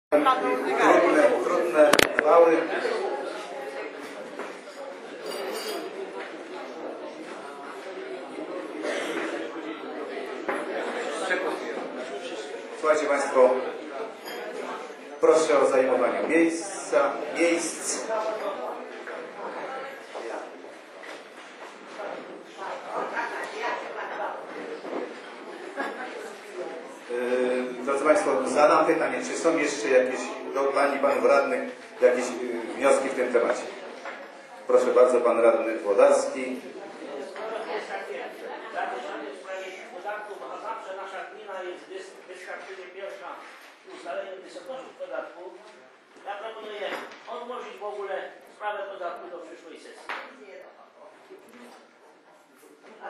Trudne chwały. Słuchajcie Państwo, proszę o zajmowanie miejsc. Drodzy Państwo, zadam pytanie, czy są jeszcze jakieś do Pani i Panów Radnych jakieś wnioski w tym temacie? Proszę bardzo, Pan Radny Włodarski. Zawsze nasza gmina jest wystarczywie pierwsza w ustaleniu wysokości podatku. Ja proponuję odłożyć w ogóle sprawę podatku do przyszłej sesji. Ale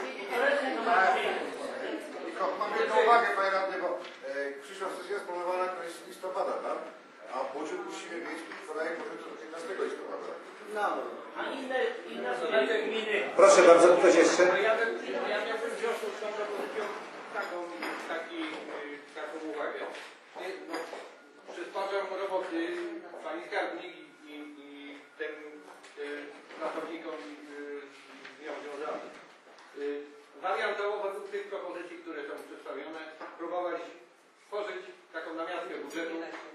tylko mam jedną uwagę, Panie Radny, bo przyszła sesja jest planowana na koniec listopada, tak? A budżet musimy mieć kolejny budżet do 15 listopada. no, a inne gminy. Proszę bardzo, ktoś jeszcze? Ja miałbym w związku z tą propozycją taką uwagę. No, przysparzam roboty pani skarbnik i tym pracownikom z nią związanym. Wariantowo według tych propozycji, które są przedstawione, próbować stworzyć taką namiastkę budżetu.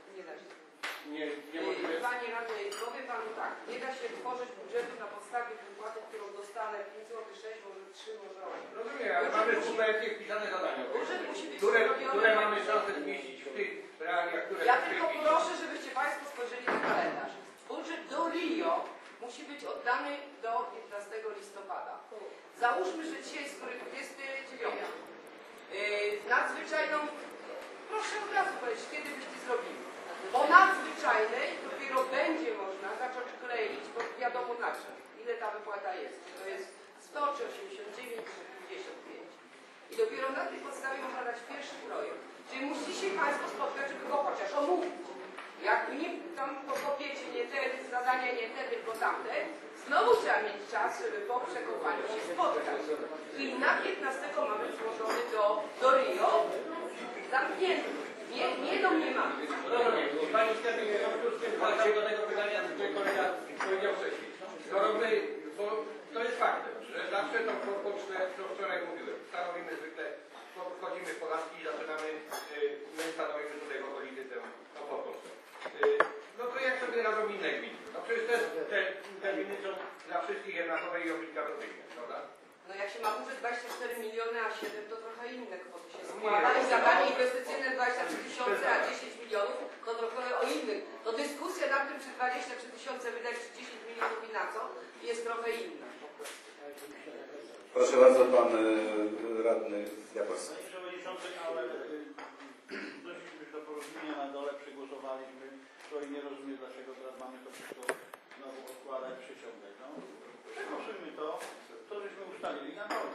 Niemożliwe. Panie Radny, powiem Panu tak, nie da się tworzyć budżetu na podstawie wypłaty, którą dostanę 5 zł, 6, może 3, może 8. Rozumiem, ale mamy w projekcie wpisane zadania, Budżet musi być które mamy szansę zmieścić w tych realiach, które Ja tylko proszę, żebyście Państwo spojrzeli na kalendarz. Budżet do Rio musi być oddany do 15 listopada. Załóżmy, że dzisiaj jest 29. Nadzwyczajną, proszę od razu powiedzieć, kiedy byście zrobili. Po nadzwyczajnej dopiero będzie można zacząć kleić, bo wiadomo na czym, ile ta wypłata jest. Czy to jest 100, czy 89, czy 55. I dopiero na tej podstawie można dać pierwszy projekt. Czyli musicie się Państwo spotkać, żeby go chociaż omówić. Jak nie tam pokopiecie nie te zadania, nie te, tylko tamte, znowu trzeba mieć czas, żeby po przekopaniu się spotkać. I na 15 mamy złożony do Rio zamknięty. Nie do mnie mamy. Pani skarbnik, wrócił do tego pytania, które kolega powiedział wcześniej. Skoro my, bo to jest faktem, że zawsze tą propocztę, co wczoraj mówiłem, stanowimy zwykle, wchodzimy w podatki i zaczynamy, my stanowimy tutaj w okolicy tę propocztę. No to jak sobie robią inne gminy? No przecież te gminy są dla wszystkich jednakowe i obligatoryjne, prawda? No jak się ma budżet 24 miliony, a 7 to trochę inne kwoty się składa i zadanie inwestycyjne 23 tysiące, a 10 milionów to trochę o innym. To dyskusja nad tym, czy 23 tysiące wydać, czy 10 milionów i na co, jest trochę inna. Proszę bardzo, Pan Radny Jaworski. Panie Przewodniczący, ale doszliśmy do porozumienia na dole, przegłosowaliśmy to i nie rozumiem, dlaczego teraz mamy to wszystko znowu odkładać, przyciągać. No, przegłosujmy to, żeśmy ustalili na dole.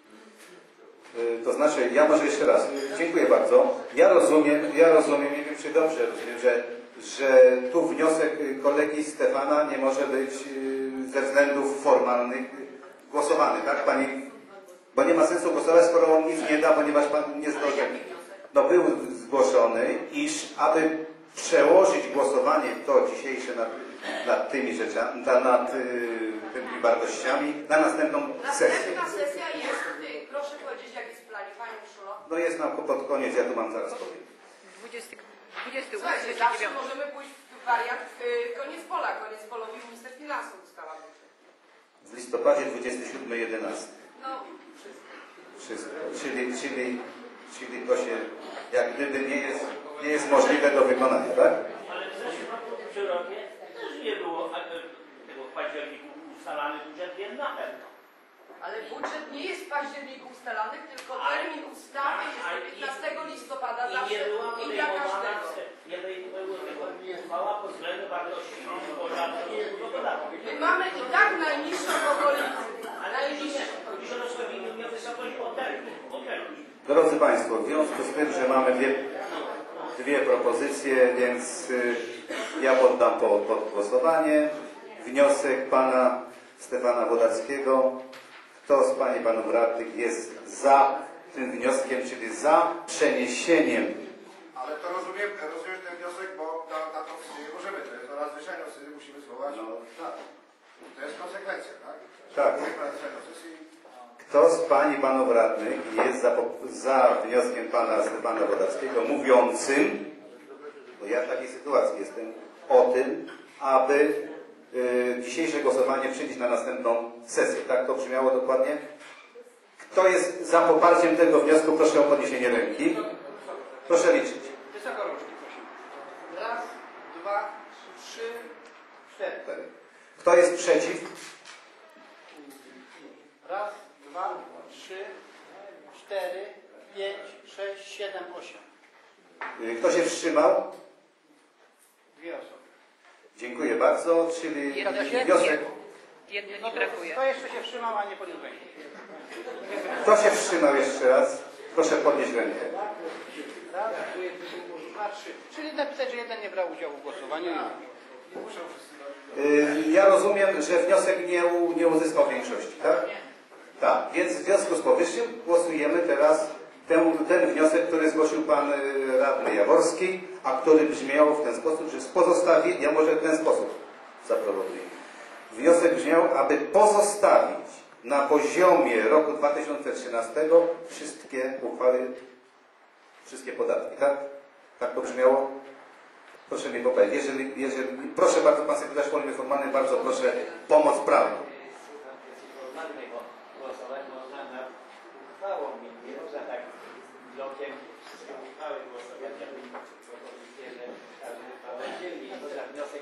To znaczy, ja może jeszcze raz, dziękuję bardzo. Ja rozumiem, nie wiem czy dobrze rozumiem, że tu wniosek kolegi Stefana nie może być ze względów formalnych głosowany, tak Pani? Bo nie ma sensu głosować, skoro on nic nie da, ponieważ Pan nie zdążył. No był zgłoszony, iż aby przełożyć głosowanie to dzisiejsze nad tymi rzeczami, nad tymi wartościami na następną sesję. Następna sesja jest, proszę powiedzieć, jak jest w planie, Pani Urszula? No jest nam pod koniec, ja tu mam zaraz powiem. 28, słuchajcie, zawsze możemy pójść w wariant koniec pola. Koniec polowi minister finansów ustala budżet. W listopadzie 27-11. No, Wszystko. Czyli to się jak gdyby nie jest możliwe do wykonania, tak? Ale w zeszłym roku w przyrodzie też nie było tego w październiku ustalany budżet jednak. ale budżet nie jest w październiku ustalany, tylko termin ustawy jest do 15 listopada zawsze i dla każdego. Nie była uchwała pod względem wartości podatku. My mamy i tak najniższą w okolicy. Najniższą. Drodzy Państwo, w związku z tym, że mamy dwie propozycje, więc ja poddam pod głosowanie wniosek Pana Stefana Włodarskiego. Kto z Pań i Panów Radnych jest za tym wnioskiem, czyli za przeniesieniem? Ale to rozumiem ten wniosek, bo To jest konsekwencja, tak? Tak. Kto z pań i panów radnych jest za wnioskiem pana Stefana Wodackiego mówiącym, bo ja w takiej sytuacji jestem, o tym, aby dzisiejsze głosowanie przyjść na następną sesję. Tak to brzmiało dokładnie? Kto jest za poparciem tego wniosku? Proszę o podniesienie ręki. Proszę liczyć. Wysoko rączki, prosimy. Raz, dwa, trzy, cztery. Kto jest przeciw? Raz, dwa, trzy, cztery, pięć, sześć, siedem, osiem. Kto się wstrzymał? Dwie osoby. Dziękuję bardzo. Czyli wniosek. Jednej No nie brakuje. Kto jeszcze się wstrzymał, a nie podniósł ręki? Kto się wstrzymał jeszcze raz? Proszę podnieść rękę. Raz, dwa, trzy. Czyli napisać, że jeden nie brał udziału w głosowaniu. Ja rozumiem, że wniosek nie uzyskał większości, tak? Tak, więc w związku z powyższym głosujemy teraz ten wniosek, który zgłosił pan radny Jaworski, a który brzmiał w ten sposób, że pozostawi, ja może w ten sposób zaproponuję. Wniosek brzmiał, aby pozostawić na poziomie roku 2013 wszystkie uchwały, wszystkie podatki, tak? Tak to brzmiało? Proszę mnie poprawić. Jeżeli, proszę bardzo, pan sekretarz formalny, bardzo proszę, pomoc prawną. Formalnej, bo głosować można nad uchwałą, nie można tak blokiem wszystkie uchwały głosować. Ja bym propozycję, że każdy uchwałę dzielnie, bo za wniosek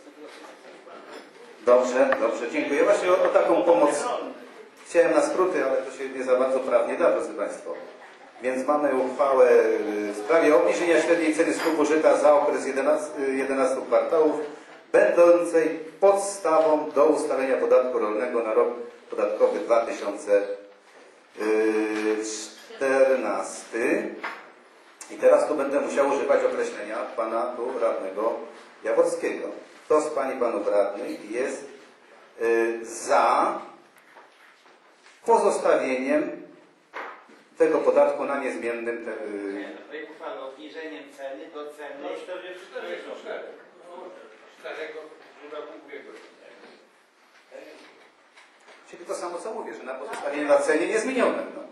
Dobrze, dziękuję. Właśnie o taką pomoc chciałem na skróty, ale to się nie za bardzo prawnie da, drodzy Państwo. Więc mamy uchwałę w sprawie obniżenia średniej ceny skupu żyta za okres 11 kwartałów, będącej podstawą do ustalenia podatku rolnego na rok podatkowy 2014. I teraz tu będę musiał używać określenia pana tu radnego Jaworskiego. Kto z pań i panów radnych jest za pozostawieniem tego podatku na niezmiennym projekt uchwały obniżeniem ceny do ceny 44. Starego rachunku ubiegłego. Czyli to samo co mówię, że na pozostawienie na cenie niezmienionym. No.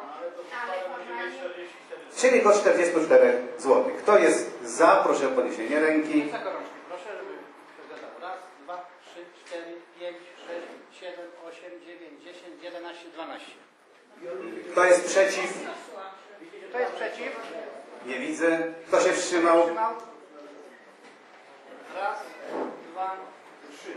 Czyli do 44 zł. Kto jest za? Proszę o podniesienie ręki. Wysoko rączki. Proszę, żeby się zgadzało. Raz, dwa, trzy, cztery, pięć, sześć, siedem, osiem, dziewięć, 10, 11, 12. Kto jest przeciw? Kto jest przeciw? Nie widzę. Kto się wstrzymał? Wstrzymał? Raz, dwa, trzy.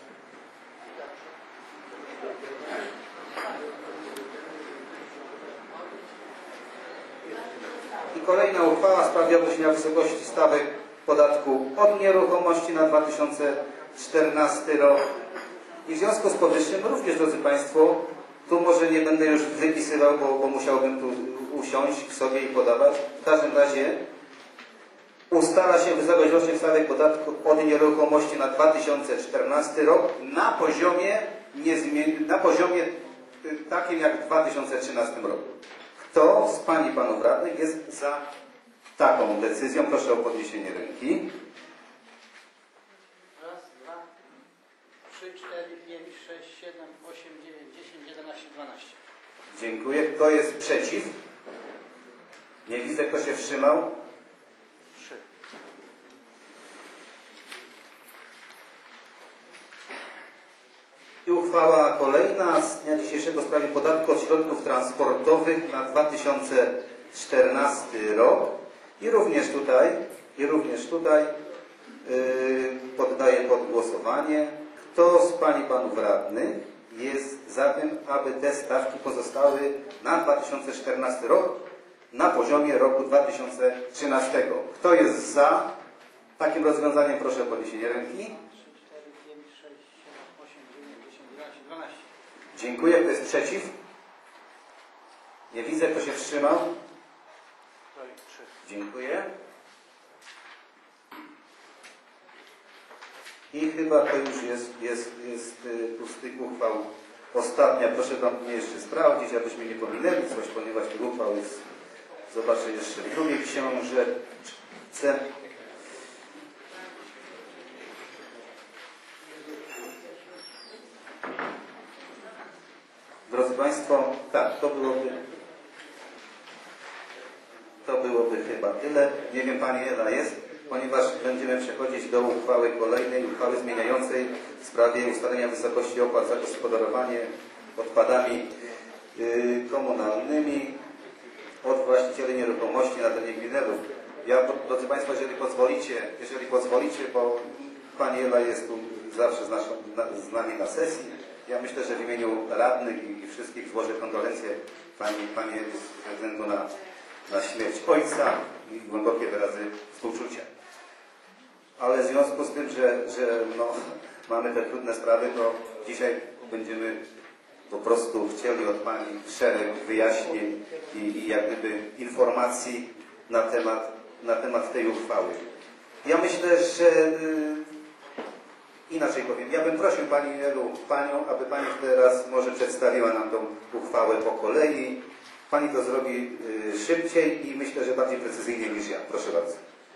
I kolejna uchwała w sprawie obniżenia wysokości stawek podatku od nieruchomości na 2014 rok. I w związku z powyższym również, drodzy Państwo, tu może nie będę już wypisywał, bo musiałbym tu usiąść sobie i podawać. W każdym razie ustala się wysokość rocznych stawek podatku od nieruchomości na 2014 rok na poziomie takim jak w 2013 roku. Kto z pań i panów radnych jest za taką decyzją? Proszę o podniesienie ręki. Raz, dwa, trzy, cztery, pięć, sześć, siedem, osiem, dziewięć, 10, 11, 12. Dziękuję. Kto jest przeciw? Nie widzę. Kto się wstrzymał? 3. I uchwała kolejna z dnia dzisiejszego w sprawie podatku od środków transportowych na 2014 rok. I również tutaj poddaję pod głosowanie. Kto z pań i panów radnych jest za tym, aby te stawki pozostały na 2014 rok na poziomie roku 2013? Kto jest za takim rozwiązaniem? Proszę o podniesienie ręki. 4, 5, 6, 7, 8, 9, 10, 11, 12. Dziękuję. Kto jest przeciw? Nie widzę. Kto się wstrzymał? 3. Dziękuję. I chyba to już jest tu z tych uchwał ostatnia. Proszę tam mnie jeszcze sprawdzić, abyśmy nie pominęli coś, ponieważ tych uchwał jest, zobaczę jeszcze w drugiej książce. Drodzy Państwo, tak, to byłoby chyba tyle. Nie wiem, Pani Ela jest, ponieważ będziemy przechodzić do uchwały kolejnej, uchwały zmieniającej w sprawie ustalenia wysokości opłat za gospodarowanie odpadami komunalnymi od właścicieli nieruchomości na terenie gminy Lelów. Ja, drodzy Państwo, jeżeli pozwolicie, bo Pani Ela jest tu zawsze z nami na sesji, ja myślę, że w imieniu radnych i wszystkich złożę kondolencje Pani Eli ze względu na śmierć ojca i głębokie wyrazy współczucia. Ale w związku z tym, że mamy te trudne sprawy, to dzisiaj będziemy po prostu chcieli od Pani szereg wyjaśnień i jak gdyby informacji na temat tej uchwały. Ja myślę, że inaczej powiem, ja bym prosił Pani Elu, aby Pani teraz może przedstawiła nam tą uchwałę po kolei. Pani to zrobi szybciej i myślę, że bardziej precyzyjnie niż ja. Proszę bardzo.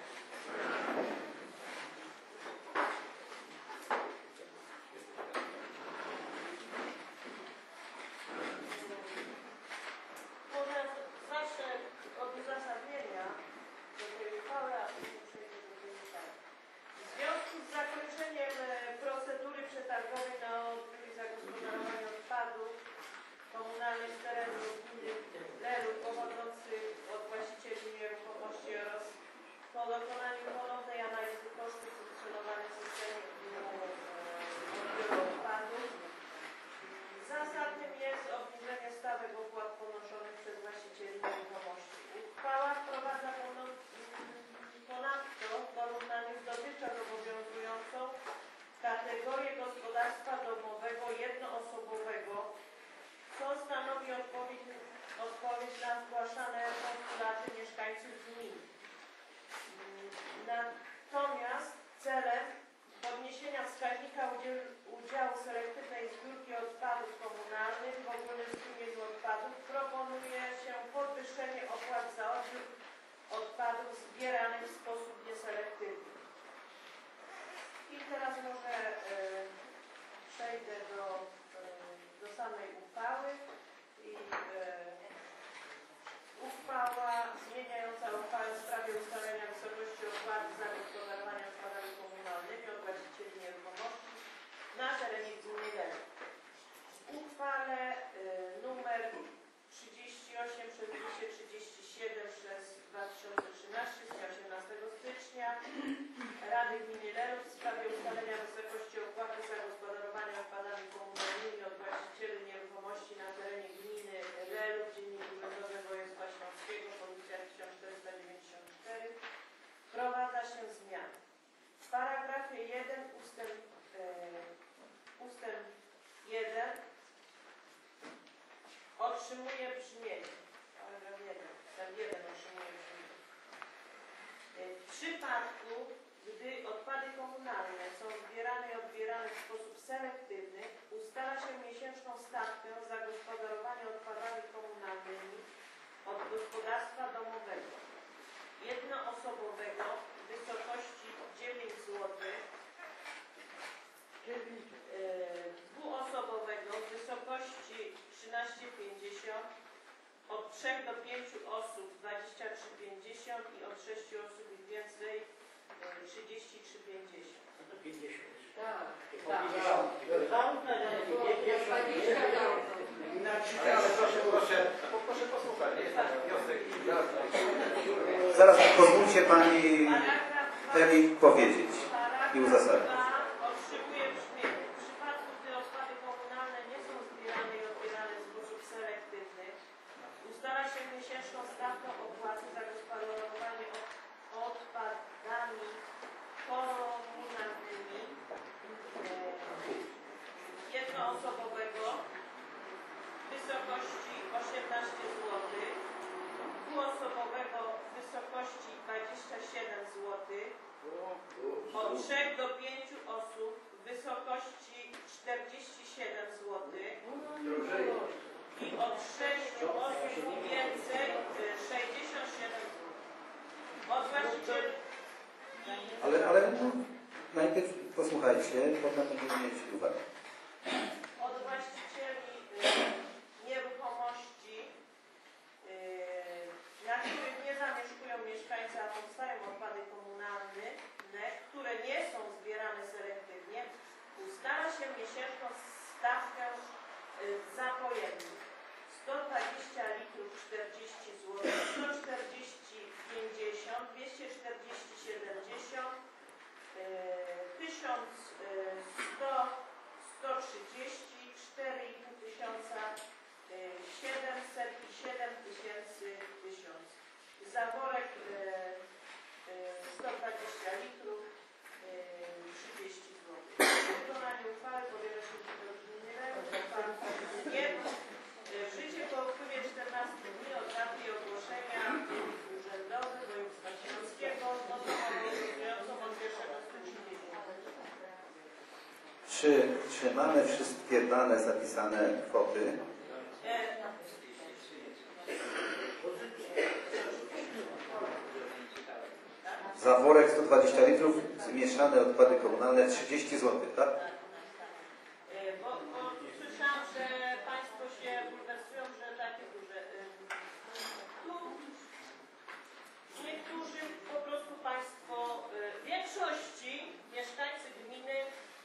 Może zacznę od uzasadnienia do tej uchwały, a później przejdę do tej uchwały. W związku z zakończeniem procedury przetargowej na odbiór i zagospodarowanie odpadów komunalnych z terenu gminy Lelów pochodzących od właścicieli nieruchomości oraz po dokonaniu ponownej analizy kosztów funkcjonowania systemu odbioru odpadów zasadnym jest obniżenie stawek opłat ponoszonych przez właścicieli nieruchomości. Uchwała wprowadza ponadto w porównaniu z dotychczas obowiązującą kategorię gospodarstwa domowego jednoosobowego, co stanowi odpowiedź na zgłaszane postulaty mieszkańców gminy. Natomiast celem podniesienia wskaźnika udziału selektywnej zbiórki odpadów komunalnych w ogólnym strumieniu odpadów proponuje się podwyższenie opłat za odbiór odpadów zbieranych w sposób nieselektywny. I teraz może przejdę do samej uchwały. Uchwała zmieniająca uchwałę w sprawie ustalenia wysokości opłaty za gospodarowanie odpadami komunalnymi od właścicieli nieruchomości na terenie gminy Lelów. W uchwale numer 38/237/2013 z dnia 18 stycznia Rady Gminy Lelów w sprawie ustalenia wysokości opłaty za gospodarowanie odpadami komunalnymi od właścicieli nieruchomości na terenie gminy Lelów, Dziennik Urzędowy Województwa Śląskiego, Policja 1494, wprowadza się zmiany. W paragrafie 1 ustęp 1 otrzymuje brzmienie. Paragraf 1, ustęp 1 otrzymuje brzmienie. W przypadku, gdy odpady komunalne są zbierane i odbierane w sposób selektywny, ustala się miesięczną stawkę za gospodarowanie odpadami komunalnymi od gospodarstwa domowego jednoosobowego w wysokości 9 zł, dwuosobowego w wysokości 13,50, od 3 do 5 osób 23,50 i od 6 osób i więcej 33,50. To 50. Tak. Proszę posłuchać, jest taki wniosek. Zaraz pozwólcie Pani Eli powiedzieć i uzasadnić. Otrzymuje brzmienie. W przypadku, gdy odpady komunalne nie są zbierane i odbierane w sposób selektywny, ustala się miesięczną stawkę opłaty za gospodarowanie odpadami komunalnymi jednoosobowego w wysokości 18 zł, dwuosobowego w wysokości 27 zł, od 3 do 5 osób w wysokości 47 zł i od 6 osób i więcej 67 zł. Od właścicieli Ale najpierw posłuchajcie, potem będziemy mieć uwagę. od właścicieli się miesięczną stawkę za pojemnik. 120 litrów 40 zł, 140 50, 240 70, 1100 130, 4,5 tysiąca 700 i 7000 1000. Za worek 120 litrów 30 zł. Wykonanie uchwały powiela się do gminy w życie po upływie 14 dni od daty ogłoszenia urzędowych województwa śląskiego obowiązującą od 1 stycznia. Czy mamy wszystkie dane zapisane kwoty? Za worek 120 litrów zmieszane odpady komunalne 30 zł, tak? Bo słyszałam, że Państwo się bulwersują, że takie duże. Tu niektórzy po prostu Państwo, w większości mieszkańcy gminy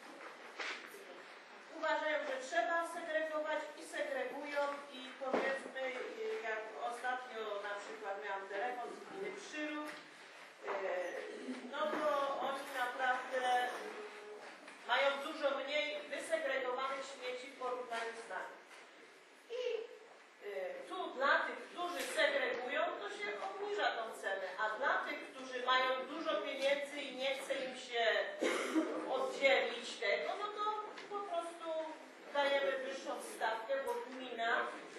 uważają, że trzeba segregować i segregują i powiedzmy, jak ostatnio na przykład miałam telefon z gminy Przyrów, no to oni naprawdę mają dużo mniej wysegregowanych śmieci w porównaniu z nami. I tu dla tych, którzy segregują, to się obniża tą cenę, a dla tych, którzy mają dużo pieniędzy i nie chce im się oddzielić tego, no to po prostu dajemy wyższą stawkę, bo gmina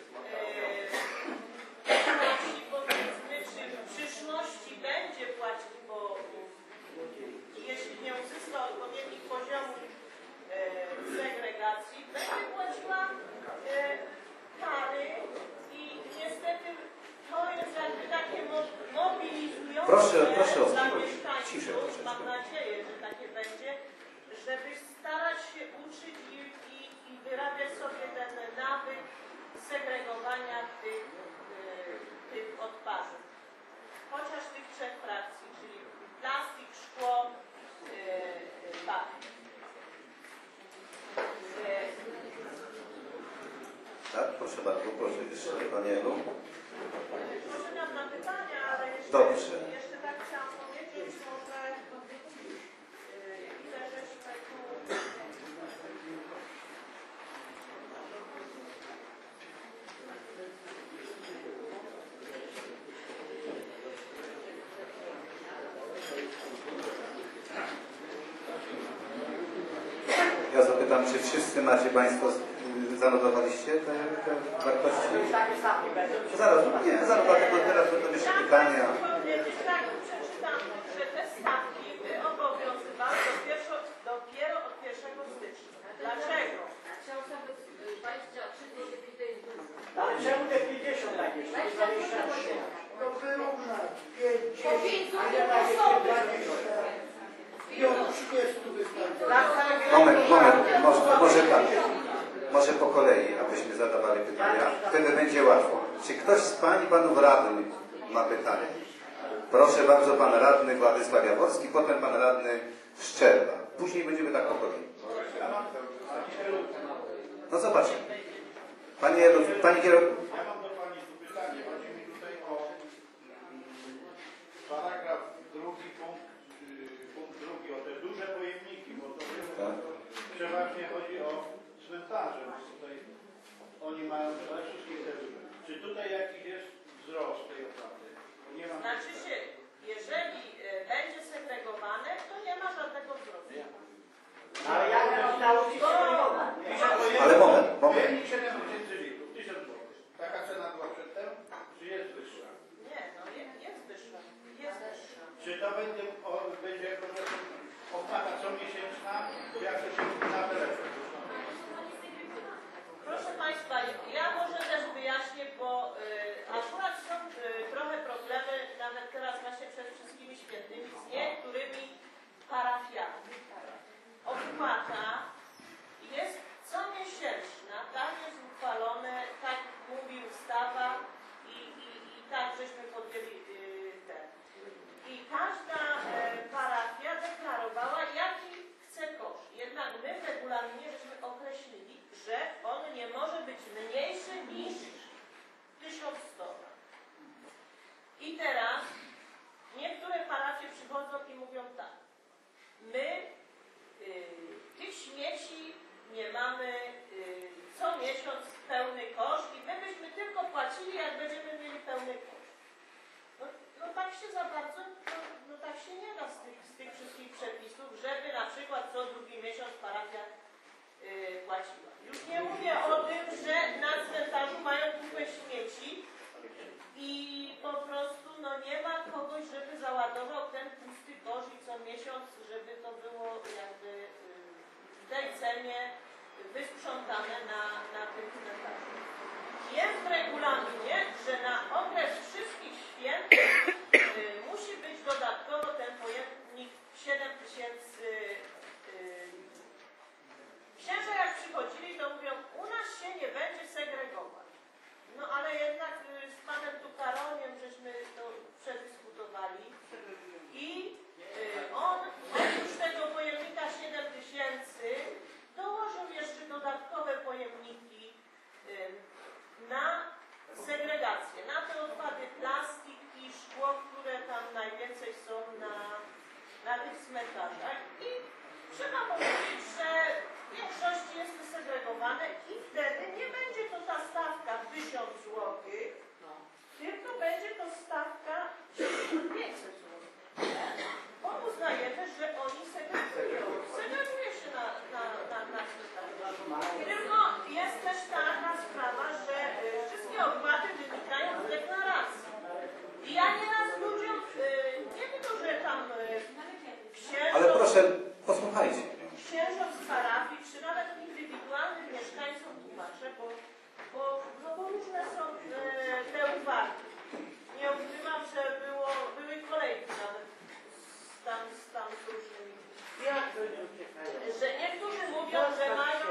płaci, powiedzmy, czy w przyszłości będzie płacić, bo jeśli nie uzyska odpowiednich poziomów segregacji, będzie płaciła kary i niestety to jest jakby takie mobilizujące Proszę o dla ciszę, mieszkańców, troszeczkę. mam nadzieję, że takie będzie, żeby starać się uczyć i wyrabiać sobie ten nawyk segregowania tych odpadów. Chociaż tych trzech frakcji, czyli plastik, szkło, papier. Tak, proszę bardzo, proszę jeszcze Danielu. Proszę na pytania, ale Dobrze. jeszcze tak chciałam powiedzieć, może ile żeśmy tu... Ja zapytam, czy wszyscy macie Państwo, zanotowaliście te wartości? Zaraz, nie, zaraz, dlatego teraz będą jeszcze pytania. Tak, przeczytam, że te stawki obowiązywały dopiero od 1 stycznia. Dlaczego? Ale czemu te 50 takie? To było na 5, Po 5 zł a nie na osoby. 20. I od 30 wystarczy. Moment, może tak. Może po kolei, abyśmy zadawali pytania. Wtedy będzie łatwo. Czy ktoś z Pań i Panów Radnych ma pytanie? Proszę bardzo, Pan Radny Władysław Jaworski, potem Pan Radny Szczerba. Później będziemy tak po kolei. No zobaczmy. Pani kierownik. Ja mam do Pani tu pytanie. Chodzi mi tutaj o paragraf drugi, punkt drugi, o te duże pojemniki, bo to przeważnie chodzi o cmentarze. Tutaj oni mają przede wszystkim te duże. Czy tutaj jakiś jest wzrost tej opłaty? Bo nie mam... Znaczy się, jeżeli będzie segregowane, to nie ma żadnego wzrostu. Ale jak zostało Ci segregowane? Ale moment. Pojemnik 7000 litrów, 1000 zł. Taka cena była przedtem? Czy jest wyższa? Nie, no jest wyższa. Jest wyższa. Czy to będzie opłata comiesięczna, jak to się na telefon? Proszę Państwa, ja może też wyjaśnię, bo akurat są trochę problemy, nawet teraz właśnie przed wszystkimi świętymi, z niektórymi parafiami. Opłata jest comiesięczna, tak jest uchwalone, tak mówi ustawa i tak żeśmy podjęli ten. I każda parafia deklarowała, jaki chce koszt. Jednak my terenie wysprzątane na tym cmentarzu. Jest w regulaminie, że na okres wszystkich święt musi być dodatkowo ten pojemnik 7 tysięcy. Księża jak przychodzili, to mówią, u nas się nie będzie segregować. No ale jednak z panem Tukaroniem żeśmy to przedyskutowali i on oprócz tego pojemnika 7 tysięcy dołożył jeszcze dodatkowe pojemniki na segregację, na te odpady plastik i szkło, które tam najwięcej są na tych cmentarzach. I trzeba powiedzieć, że w większości jest to segregowane i wtedy nie będzie to ta stawka 1000 zł, tylko będzie to stawka 500 zł. Bo uznajemy, że oni segregują. Segreguje się na cmentarzu. Tylko jest też taka sprawa, że wszystkie opłaty wynikają z deklaracji. I ja nieraz ludziom, nie tylko, że tam księżom... Ale proszę, posłuchajcie. Księżom z parafii, czy nawet indywidualnym mieszkańcom tłumaczę, bo różne są te uwagi. Nie ukrywam, że były kolejki nawet z różnymi. Że niektórzy mówią, że mają...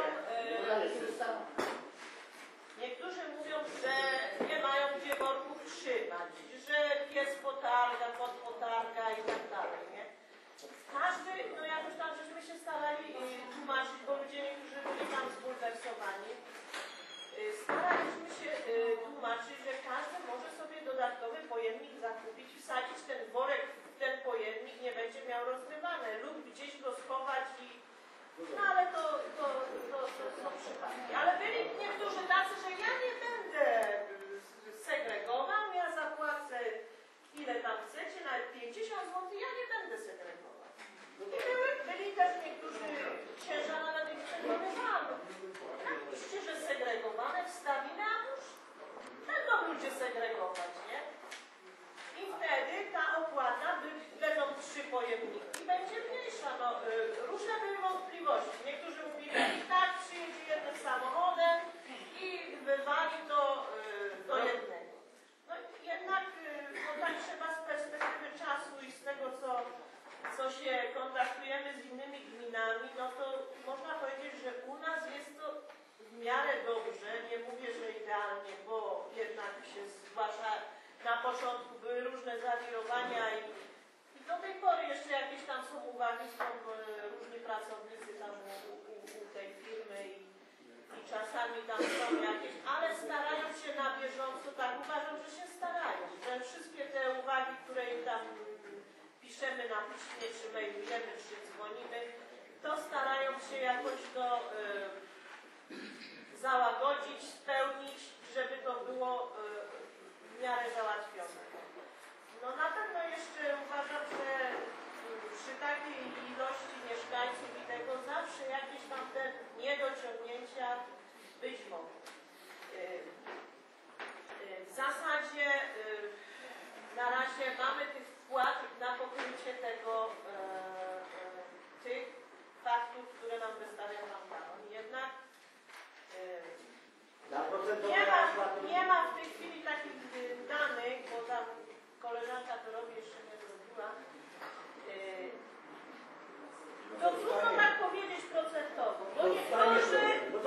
Niektórzy mówią, że nie mają gdzie worków trzymać, że pies potarga, kot potarga i tak dalej, nie? Każdy, no jakoś tam żeśmy się starali tłumaczyć, bo ludzie niektórzy byli tam zbulwersowani. Staraliśmy się tłumaczyć, że każdy może sobie dodatkowy pojemnik zakupić, wsadzić ten worek w ten pojemnik, nie będzie miał rozrywane lub gdzieś go schować i... No ale to są przypadki. Ale byli niektórzy tacy, że ja nie będę segregował, ja zapłacę ile tam chcecie, nawet 50 zł, ja nie będę segregował. I byli też niektórzy księża, nawet ich przekonywano. Napiszcie, że segregowane, wstawimy, a już będą ludzie segregować, nie? I wtedy ta opłata, będą 3 pojemniki, będzie mniejsza. No, różne były wątpliwości. Niektórzy mówili, i tak przyjedzie jednym samochodem i wywali to do jednego. No jednak no, tak trzeba z perspektywy czasu i z tego, co się kontaktujemy z innymi gminami, no to można powiedzieć, że u nas jest to w miarę dobrze. Nie mówię, że idealnie, bo jednak się zwłaszcza na początku były różne zawirowania i do tej pory jeszcze jakieś tam są uwagi, są różni pracownicy tam u tej firmy i czasami tam są jakieś, ale starają się na bieżąco, tak uważam, że się starają, że wszystkie te uwagi, które im tam piszemy na piśmie, czy mailujemy, czy dzwonimy, to starają się jakoś to załagodzić, spełnić, żeby to było w miarę załatwione. No na pewno jeszcze uważam, że przy takiej ilości mieszkańców i tego zawsze jakieś tam te niedociągnięcia być mogą. W zasadzie na razie mamy tych wpłat na pokrycie tych faktur, które nam wystawia pan Baron. Jednak nie ma w tej chwili takich danych, bo tam koleżanka to robi, jeszcze nie zrobiła. To trudno tak powiedzieć procentowo, bo niektórzy...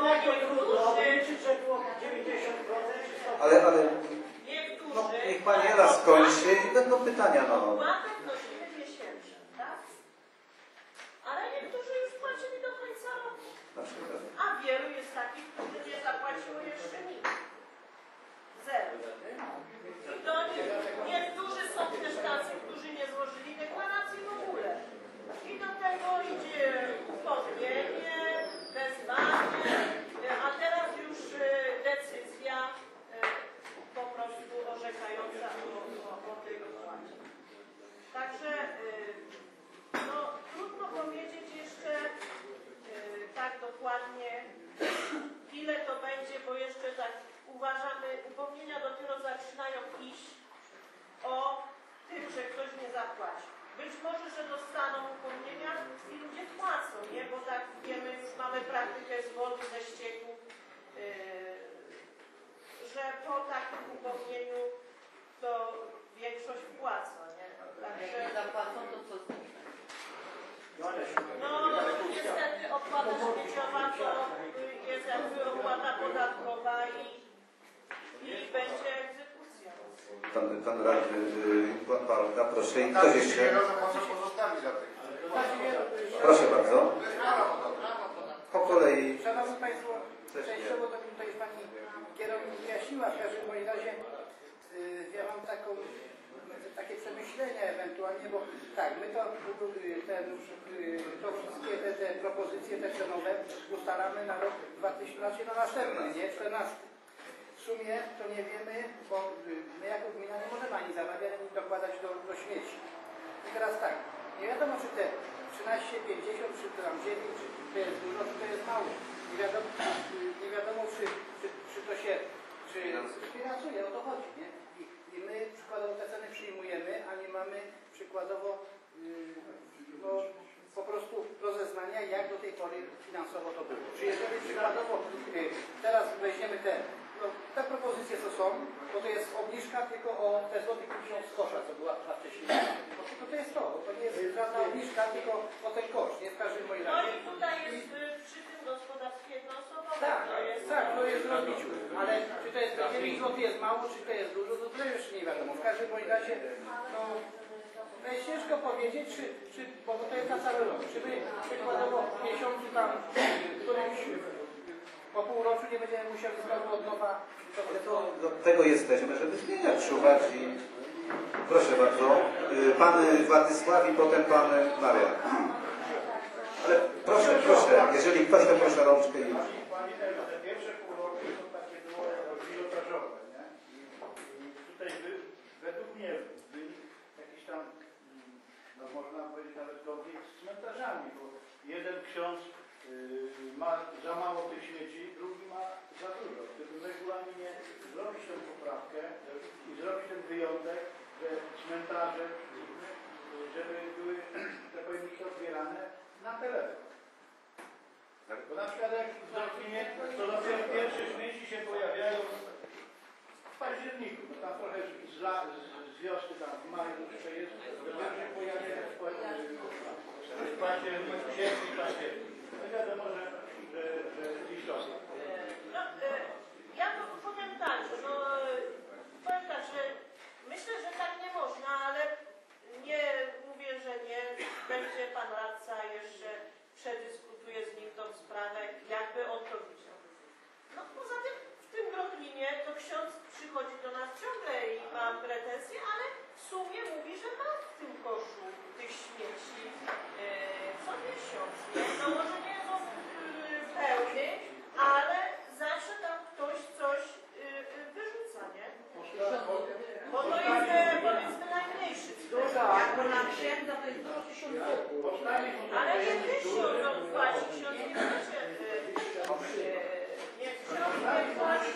Ale no, niech pani Ela skończy i będą pytania. No. Opłatek nosimy miesięcznie, tak? Ale niektórzy już płacili do końca roku. A wielu jest takich, którzy nie zapłaciło jeszcze nic. Zero. I to niektórzy są też tacy, którzy nie złożyli deklaracji w ogóle. I do tego idzie upomnienie, wezwanie, a teraz już decyzja po prostu orzekająca o tej opłacie. wody ze ścieków, że po takim upomnieniu to większość płaca, nie? Także, zapłacą, to co z tym? no niestety opłata śmieciowa to jest jakby opłata podatkowa i będzie egzekucja. Pan radny, Pawełka, proszę. I ktoś Każdy jeszcze? nie wiedzą, po co pozostawi za tych. Proszę bardzo. To jest prawo podatkowe. Po kolei. Szanowni Państwo, Też nie. częściowo to tutaj Pani kierownik wyjaśniła, w każdym bądź razie ja mam takie przemyślenia ewentualnie, bo tak, my to wszystkie te propozycje te cenowe ustalamy na rok 2000, na następny, nie? 14. W sumie to nie wiemy, bo my jako gmina nie możemy ani zamawiać, ani dokładać do śmieci. I teraz tak, nie wiadomo czy te 13,50, czy tam 9, czy to jest dużo, czy to jest mało. Nie wiadomo czy to się finansuje, o to chodzi, nie? I my przykładowo te ceny przyjmujemy, a nie mamy przykładowo no, po prostu rozeznania, jak do tej pory finansowo to było. Czy jeżeli przykładowo teraz weźmiemy te propozycje, co są, to jest obniżka tylko o te złotych 50 z kosza, co była wcześniej. Bo tylko to jest to, bo to nie jest żadna obniżka, tylko o ten koszt, nie w każdym moim No razie. i tutaj jest przy tym gospodarstwie jednoosobowym. Tak, to jest w rozbiciu. Ale czy to jest 9 zł jest mało, czy to jest dużo, to jeszcze nie wiadomo. W każdym bądź razie, no, jest ciężko powiedzieć, bo to jest na cały rok. Czy my przykładowo w miesiącu tam, którymś po półroczu nie będziemy musieli znowu od nowa Do tego jesteśmy, żeby zmieniać, czuwać i... Proszę bardzo. Pan Władysław i potem pan Marian. Ale proszę, jeżeli ktoś to proszę rączkę już. Pani Ewa, te pierwsze półrocze to takie było pilotażowe, nie? I tutaj według mnie wynik jakiś tam, no można powiedzieć nawet konflikt z cmentarzami, bo jeden ksiądz ma za mało tych śmieci, drugi ma za dużo. W tym regulaminie zrobić tę poprawkę i zrobić ten wyjątek, że cmentarze, żeby były te pojemniki odbierane na telefon. Bo na przykład jak zrobimy, to dopiero pierwsze śmieci się pojawiają w październiku, bo tam trochę z wiosny, tam w maju jeszcze jest, dopiero się pojawia w październiku, sierpniu, październiku. No wiadomo, że listopada. No, ja to powiem tak, że myślę, że tak nie można, ale nie mówię, że nie. Będzie pan radca jeszcze przedyskutuje z nim tą sprawę, jakby on to widział. No poza tym w tym Brooklynie to ksiądz przychodzi do nas ciągle i ma pretensje, ale w sumie mówi, że ma w tym koszu tych śmieci co miesiąc. No może nie są pełny, ale zawsze tam ktoś coś wyrzuca, nie? Bo to jest powiedzmy najmniejszy. Jak to na księdza to jest 1000 zł. Ale nie 1000 on płaci, ksiądz nie będzie. Nie, ksiądz nie płaci.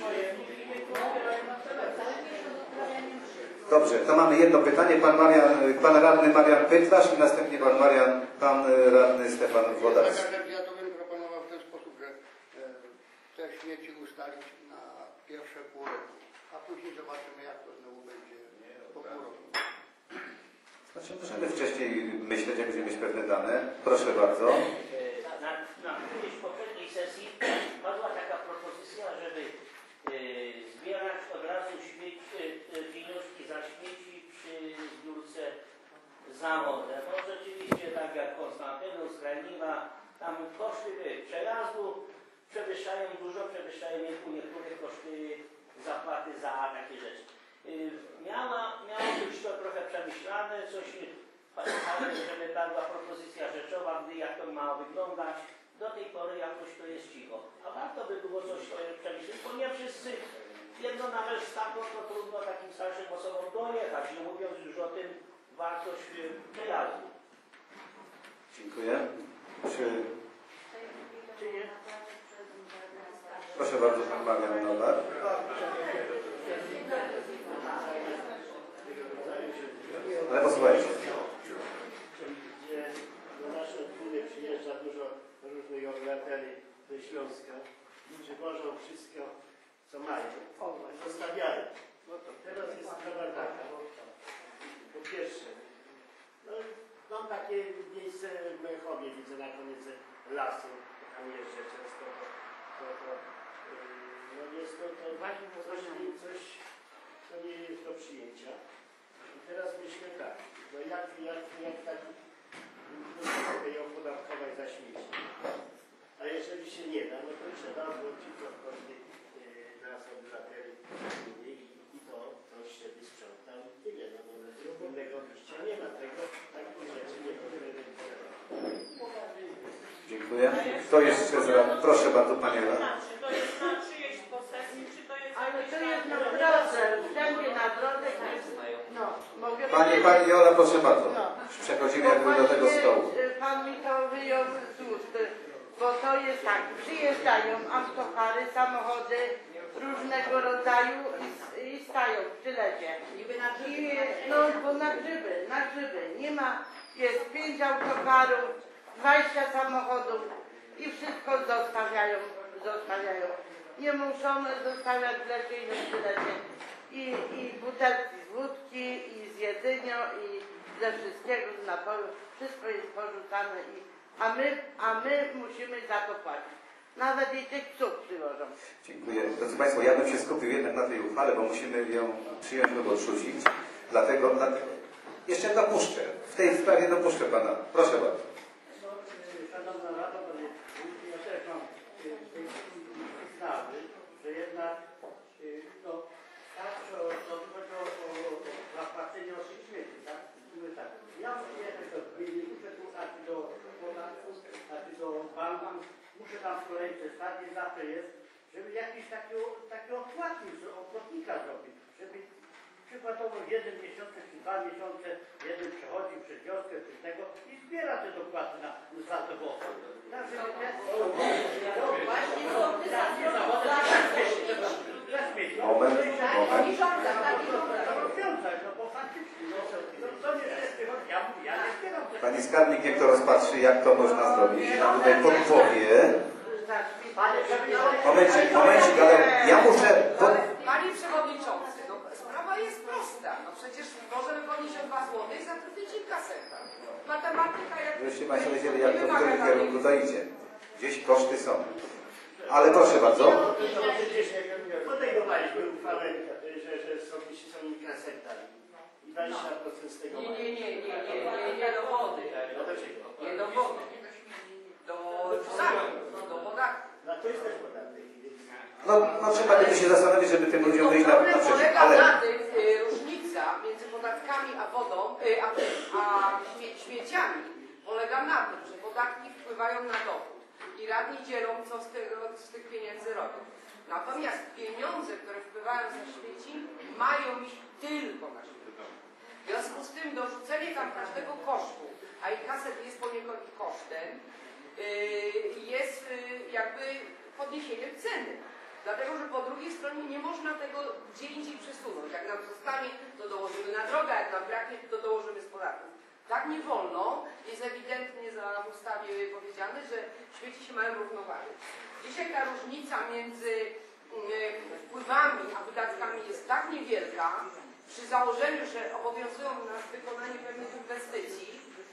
Dobrze, to mamy jedno pytanie. Pan radny Marian Pytlarz i następnie pan radny Stefan Włodarski. Ja to bym proponował w ten sposób, że te śmieci ustalić na pierwsze pół roku, a później zobaczymy, jak to znowu będzie po pół roku. Znaczy możemy wcześniej myśleć, jak będziemy mieć pewne dane. Proszę bardzo. Na którejś poprzedniej sesji padła taka propozycja, żeby zbierać od razu pieniążki za śmieci przy zbiórce za wodę. No rzeczywiście tak jak Konstantynus, Krajniwa, tam koszty przejazdu dużo przewyższają u niektórych koszty zapłaty za takie rzeczy. Miało być to trochę przemyślane, coś żeby padła propozycja rzeczowa, jak to ma wyglądać. Do tej pory jakoś to jest cicho. A warto by było coś przemyśleć, bo nie wszyscy jedno na rzecz taką, to trudno takim starszym osobom dojechać, nie mówiąc już o tym wartość przejazdu. Dziękuję. Proszę bardzo, pan Marian Nowak. Ale posłuchajcie. Do naszej gminy przyjeżdża dużo różnych obywateli ze Śląska wszystko, co mają. Zostawiają. Teraz jest sprawa taka. Po pierwsze, no, mam takie miejsce w Męchowie, widzę na koniec lasu, tam jeżdżę często, no jest to coś, co nie jest do przyjęcia. I teraz myślę tak, no jak tak mogę ją podatkować za śmieci. A jeżeli się nie da, no to trzeba zwrócić koszty nas obywateli i to ktoś się wysprzątał i tyle. No bo innego wyjścia nie ma tego, takich rzeczy nie możemy robić. Dziękuję. Kto jeszcze proszę bardzo Panie Ewa. Czy to jest na czyjeś posesji, czy to jest... Ale to jest na drodze, wstępie na drodze, no, mogę Pani Jola, proszę bardzo. No. Przechodzimy jakby do tego stołu. Pan mi to wyjął z ust, bo to jest tak, przyjeżdżają autokary, samochody różnego rodzaju i stają w Tylecie. No, bo na grzyby. Nie ma, jest 5 autokarów, 20 samochodów i wszystko zostawiają. Nie muszą zostawiać w lesie i w Tylecie. I butelki z wódki, i z jedzenia, i ze wszystkiego, z napoju, wszystko jest porzucane, a my musimy za to płacić. Nawet i tych psów przywożą. Dziękuję. Drodzy Państwo, ja bym się skupił jednak na tej uchwale, bo musimy ją przyjąć lub odrzucić. Dlatego jeszcze dopuszczę. W tej sprawie dopuszczę Pana. Proszę bardzo. Szanowna Rado, ja też mam sprawy, że jednak no, tak, o zapłacenie od tych śmieci, tak? Mówię tak, ja muszę jechać do gminy, muszę tu aż do podatku, aż do banku, muszę tam w kolejce stać, nie zawsze jest, żeby jakiś taki odpłatnik od płatnika zrobić, żeby przykładowo 1 miesiąc czy 2 miesiące jeden przechodzi przez wioskę czy tego i zbiera te dopłaty za to głosy. Moment. Pani skarbnik niech to rozpatrzy, jak to można zrobić. Ja tutaj podpowie. Momencik, ale ja muszę... Panie Przewodniczący, no, sprawa jest prosta. No przecież możemy podnieść o 2 zł i zatrudnić im kasetę. Matematyka jak... Żebyście Państwo wiedzieli, jak to w którym kierunku dojdzie. Gdzieś koszty są. Ale proszę bardzo. Podejmowaliśmy uchwałę, że są im kaseta i 20% z tego. Nie do wody. No do czego? Nie do wody. Do podatku. No to jest też podatek. No trzeba będzie się zastanowić, żeby tym ludziom wyjść na Problem przeciw. polega Ale na tym, różnica między podatkami a wodą, a śmieciami polega na tym, że podatki wpływają na dochód i radni dzielą, co z tych pieniędzy robią. Natomiast pieniądze, które wpływają za śmieci, mają iść tylko na śmieci. W związku z tym dorzucenie tam każdego kosztu, a i kaset jest poniekąd kosztem, jest jakby podniesieniem ceny. Dlatego, że po drugiej stronie nie można tego gdzie indziej przesunąć. Jak nam zostanie, to dołożymy na drogę, jak nam braknie, to dołożymy z podatków. Tak nie wolno. Jest ewidentnie w ustawie powiedziane, że śmieci się mają równoważyć. Dzisiaj ta różnica między wpływami a wydatkami jest tak niewielka, przy założeniu, że obowiązują nas wykonanie pewnych inwestycji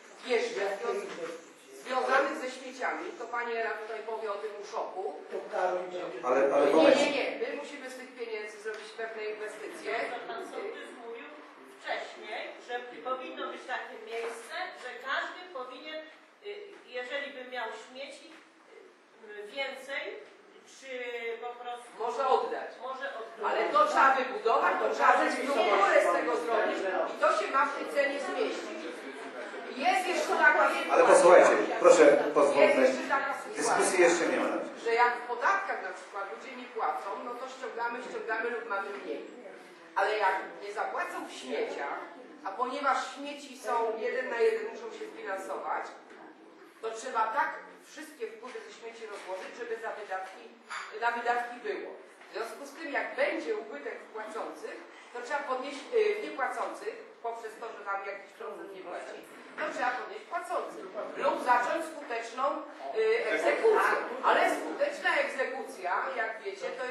związanych ze śmieciami, to Pani Era tutaj powie o tym uszoku. Ale moment. Nie. My musimy z tych pieniędzy zrobić pewne inwestycje. Pan sołtys mówił wcześniej, że powinno być takie miejsce, że każdy powinien, jeżeli by miał śmieci więcej, czy po prostu... Może oddać. Może oddać. Ale to trzeba wybudować, to trzeba strukturę z tego zrobić i to się ma w tej cenie zmieścić. Jest jeszcze taka jedna... Ale posłuchajcie, proszę pozwólmy. Jest jeszcze taka Dyskusji sytuacja, jeszcze nie ma. że jak w podatkach na przykład ludzie nie płacą, no to ściągamy lub mamy mniej. Ale jak nie zapłacą w śmieciach, a ponieważ śmieci są 1 na 1, muszą się finansować, to trzeba tak wszystkie wpływy ze śmieci rozłożyć, żeby na wydatki było. W związku z tym, jak będzie ubytek płacących, to trzeba podnieść niepłacących, poprzez to, że nam jakiś procent nie płaci, to trzeba podnieść płacących. Lub zacząć skuteczną egzekucję. Ale skuteczna egzekucja, jak wiecie, to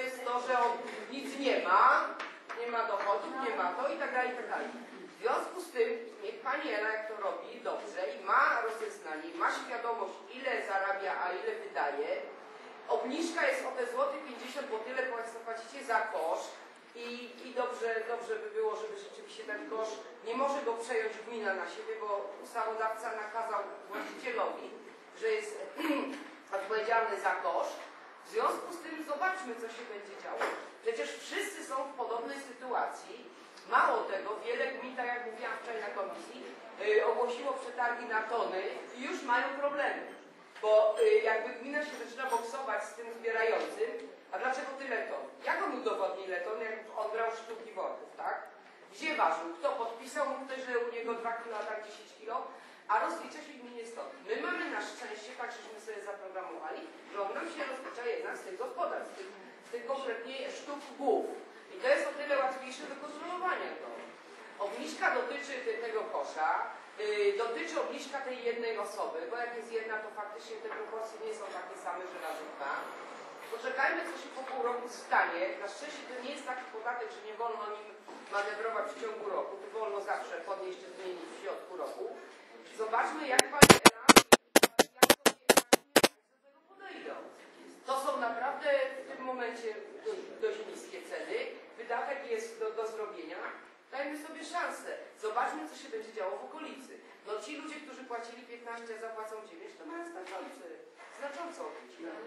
świadomość, ile zarabia, a ile wydaje. Obniżka jest o te złoty 50, bo tyle Państwo płacicie za kosz i dobrze by było, żeby rzeczywiście ten kosz, nie może go przejąć gmina na siebie, bo ustawodawca nakazał właścicielowi, że jest odpowiedzialny za kosz. W związku z tym zobaczmy, co się będzie działo. Przecież wszyscy są w podobnej sytuacji. Mało tego, wiele gmin, tak jak mówiłam wczoraj na komisji, ogłosiło przetargi na tony i już mają problemy. Bo jakby gmina się zaczyna boksować z tym zbierającym, a dlaczego tyle ton? Jak on udowodni ile ton, jak on brał sztuki worków, tak? Gdzie ważył? Kto podpisał mu ktoś, że u niego 2 kg, a tak 10 kg? A rozlicza się gminie stąd. My mamy na szczęście, tak żeśmy sobie zaprogramowali, że on nam się rozlicza jednak z tych gospodarstw, z tych konkretnie sztuk głów. I to jest o tyle łatwiejsze do kontrolowania to. Obniżka dotyczy tego kosza, dotyczy obniżka tej jednej osoby, bo jak jest jedna, to faktycznie te proporcje nie są takie same, że razy 2. Poczekajmy, co się po pół roku stanie. Na szczęście to nie jest taki podatek, że nie wolno nim manewrować w ciągu roku. To wolno zawsze podnieść czy zmienić w środku roku. Zobaczmy, jak Pani Ela, jak sobie do tego podejdą. To są naprawdę w tym momencie dość niskie ceny. Wydatek jest do zrobienia. Dajmy sobie szansę. Zobaczmy, co się będzie działo w okolicy. No ci ludzie, którzy płacili 15, a zapłacą 9, to mają znacząco obniżkę. Ale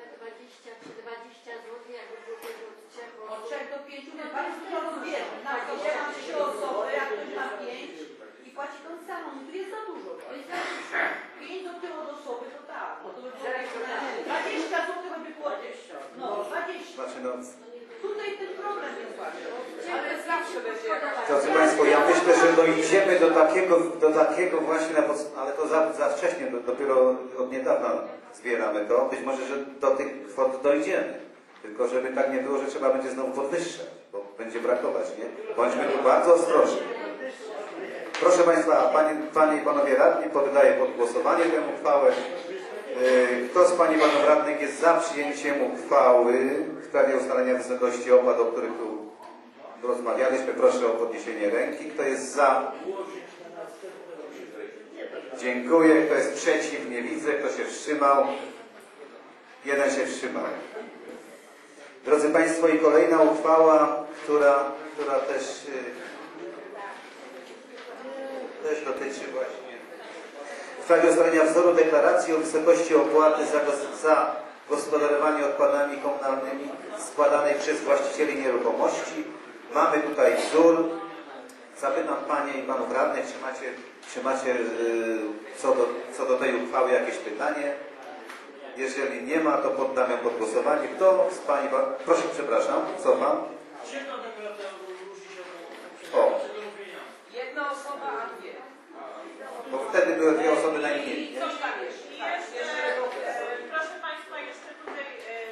20 zł, jakby było tego ciepło. Od 3 do 5 bardzo dużo rozbierze. Na to mam 3 osoby, jak ktoś ma 5 i płaci tą samą. Tu jest za dużo. To jest za dużo. 5 zł od osoby, to tak. No to by było 20 zł by było 20. No, 20. Znaczy, no, Tutaj ten problem jest właśnie. Ale zawsze będzie jakaś... drodzy Państwo, ja myślę, że dojdziemy do takiego właśnie, ale to za wcześnie, dopiero od niedawna zbieramy to. Być może, że do tych kwot dojdziemy. Tylko żeby tak nie było, że trzeba będzie znowu podwyższać, bo będzie brakować, nie? Bądźmy tu bardzo ostrożni. Proszę Państwa, Panie i Panowie Radni, poddaję pod głosowanie tę uchwałę. Kto z Pań i Panów Radnych jest za przyjęciem uchwały w sprawie ustalenia wysokości opłat, o których tu rozmawialiśmy? Proszę o podniesienie ręki. Kto jest za? Dziękuję. Kto jest przeciw? Nie widzę. Kto się wstrzymał? Jeden się wstrzymał. Drodzy Państwo, i kolejna uchwała, która też dotyczy właśnie w sprawie ustalenia wzoru deklaracji o wysokości opłaty za gospodarowanie odpadami komunalnymi składanej przez właścicieli nieruchomości. Mamy tutaj wzór. Zapytam Panie i Panów Radnych, czy macie co do tej uchwały jakieś pytanie? Jeżeli nie ma, to poddam ją pod głosowanie. Kto z Pani... Proszę, przepraszam, cofam. O. Jedna osoba, a dwie. Bo wtedy były dwie osoby najmniej. I coś tam jeszcze. Proszę Państwa, jeszcze tutaj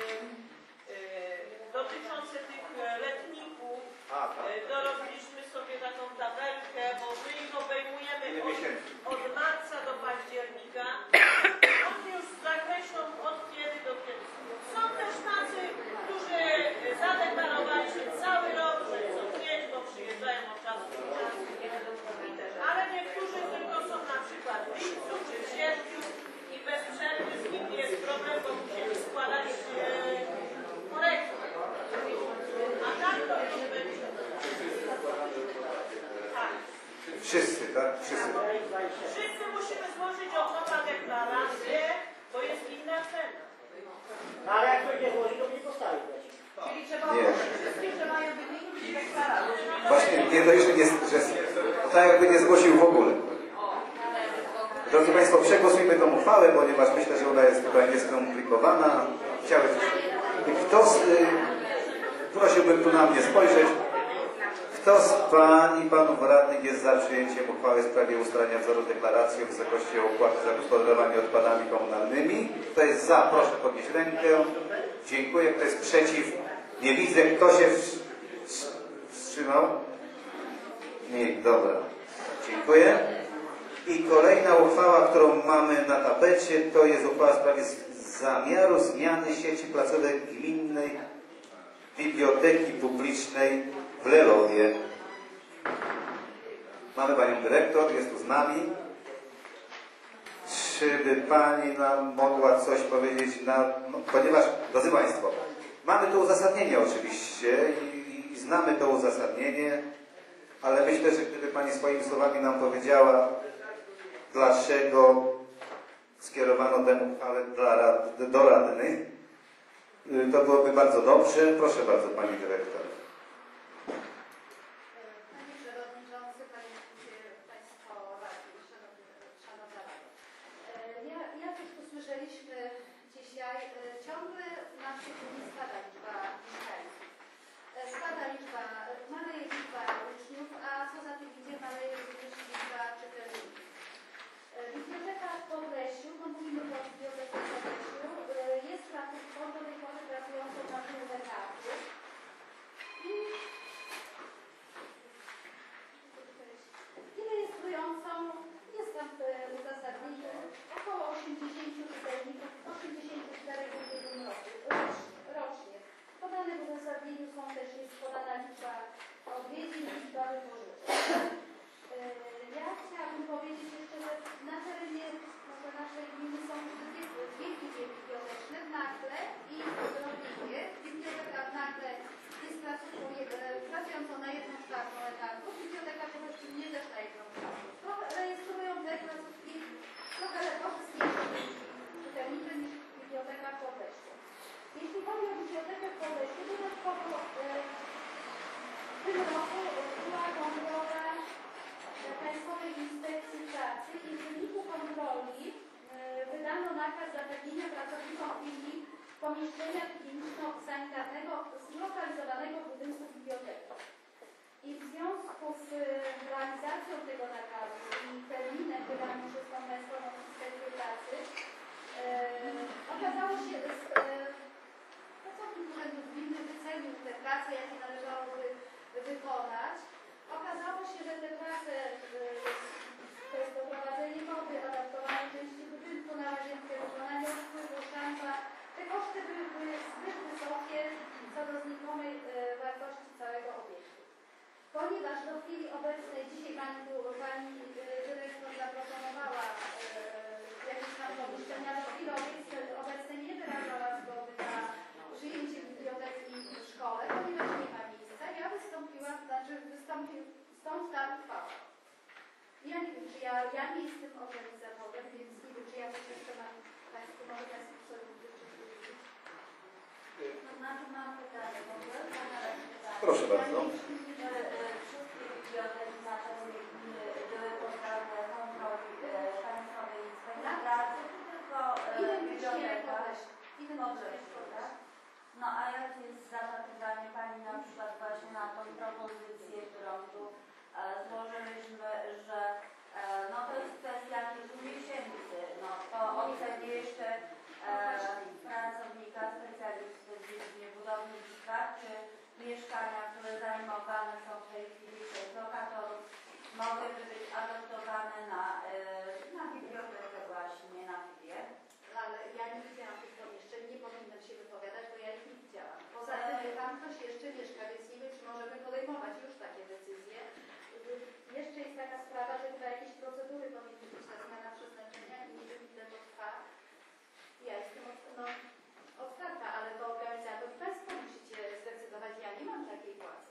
dotyczące tych letników, dorobiliśmy sobie taką tabelkę, bo my ich obejmujemy od marca do października. Oni już zakreślą od kiedy do kiedy. Są też tacy, którzy zadeklarowali się cały rok, że chcą mieć, bo przyjeżdżają od czasu do czasu. Ale niektórzy tylko są na przykład w lipcu czy w sierpniu i bez przerwy z nimi jest problem, bo musieli składać korekty. A tak to nie będzie. Tak. Wszyscy, tak? Wszyscy. Wszyscy musimy złożyć od nowa deklarację, bo jest inna cena. No ale jak ktoś nie złoży, to nie postawi. Czyli trzeba Nie. wszystkich, że mają wyników deklarację. Właśnie, nie dość, że tak jakby nie zgłosił w ogóle. Drodzy Państwo, przegłosujmy tę uchwałę, ponieważ myślę, że ona jest tutaj nieskomplikowana. Prosiłbym tu na mnie spojrzeć. Kto z Pań i Panów Radnych jest za przyjęciem uchwały w sprawie ustalenia wzoru deklaracji o wysokości opłaty za gospodarowanie odpadami komunalnymi? Kto jest za? Proszę podnieść rękę. Dziękuję. Kto jest przeciw? Nie widzę. Kto się wstrzymał? Nie, dobra. Dziękuję. I kolejna uchwała, którą mamy na tapecie, to jest uchwała w sprawie zamiaru zmiany sieci placówek gminnej Biblioteki Publicznej w Lelowie. Mamy Panią Dyrektor, jest tu z nami. czy by Pani nam mogła coś powiedzieć ponieważ, drodzy Państwo, mamy to uzasadnienie oczywiście i znamy to uzasadnienie, ale myślę, że gdyby Pani swoimi słowami nam powiedziała, dlaczego skierowano tę uchwałę do radnych, to byłoby bardzo dobrze. Proszę bardzo, Pani Dyrektor. Panie Przewodniczący, Państwo radni, Szanowna Rado. Jak już usłyszeliśmy dzisiaj, ciągle nam się nie spada liczba mieszkańców. Spada liczba, maleje liczba uczniów, a co za tym idzie, maleje również liczba czytelników. Biblioteka w Podlesiu, no mówimy o bibliotece w Podlesiu, jest placówką do tej pory pracującą na pół etatu. I rejestrującą, jest tam w uzasadnieniu, około 80 czytelników, 84 w ubiegłym roku, rocznie. Podane w uzasadnieniu jest podana liczba odwiedzin i liczba wypożyczeń. Ja chciałabym powiedzieć jeszcze, że na terenie naszej gminy są dwie linie biblioteczne w Nakle i w Robinie. Biblioteka w Nakle jest placówką pracującą na 1/4 etatu. Biblioteka w Robinie też na 1/4. Rejestrują te placówki trochę korzystniejsze czytelnicze niż biblioteka w Podlesiu. Jeśli chodzi o bibliotekę w Podlesiu, dodatkowo w tym roku była kontrola Państwowej Inspekcji Pracy i w wyniku kontroli wydano nakaz zapewnienia pracownikom chwili pomieszczenia higieniczno-sanitarnego zlokalizowanego w budynku biblioteki. I w związku z realizacją tego nakazu i terminem wydanym przez Państwową Inspekcję Pracy okazało się, że pracownik Urzędu Gminy wycenił te prace, jakie należałoby wykonać. Okazało się, że te prace, to jest doprowadzenie wody, adaptowanie części budynku na łazienkę, wykonanie odpływu, szampa, te koszty były zbyt wysokie co do znikomej wartości całego obiektu. Ponieważ do chwili obecnej, dzisiaj Pani dyrektor zaproponowała jakieś tam pomieszczenia, do chwili obecnej nie wyrażała zgody na przyjęcie biblioteki w szkole, ponieważ nie ma miejsca. Ja stąd ta uchwała. Ja nie wiem, czy ja nie jestem organizatorem, więc nie wiem, czy ja coś jeszcze mam Państwu, może Państwu coś powiedzieć. To znaczy mam pytanie, Proszę bardzo. Wszystkie biblioteki na terenie gminy były poddane kontroli Państwowej Inspekcji Pracy, tylko biblioteka w Podlesiu, tak? No a jakie jest zapatrywanie Pani na przykład właśnie na tą propozycję, którą tu złożyliśmy, że no to jest kwestia kilku miesięcy, no to ocenię jeszcze pracownika, specjalisty w dziedzinie budownictwa, czy mieszkania, które zajmowane są w tej chwili przez lokatorów, mogłyby być adaptowane na bibliotekę właśnie, na chwilę. Ale ja nie widziałam tych pomieszczeń, nie powinnam się wypowiadać, bo ja ich nie widziałam. Poza tym tam ktoś jeszcze mieszka, więc nie wiem, czy możemy podejmować już takie decyzje. Jeszcze jest taka sprawa, że chyba jakieś procedury powinny być na zmiana przeznaczenia i nie wiem, ile to trwa. Ja jestem otwarta, ale to organizator Państwo musicie zdecydować, ja nie mam takiej władzy.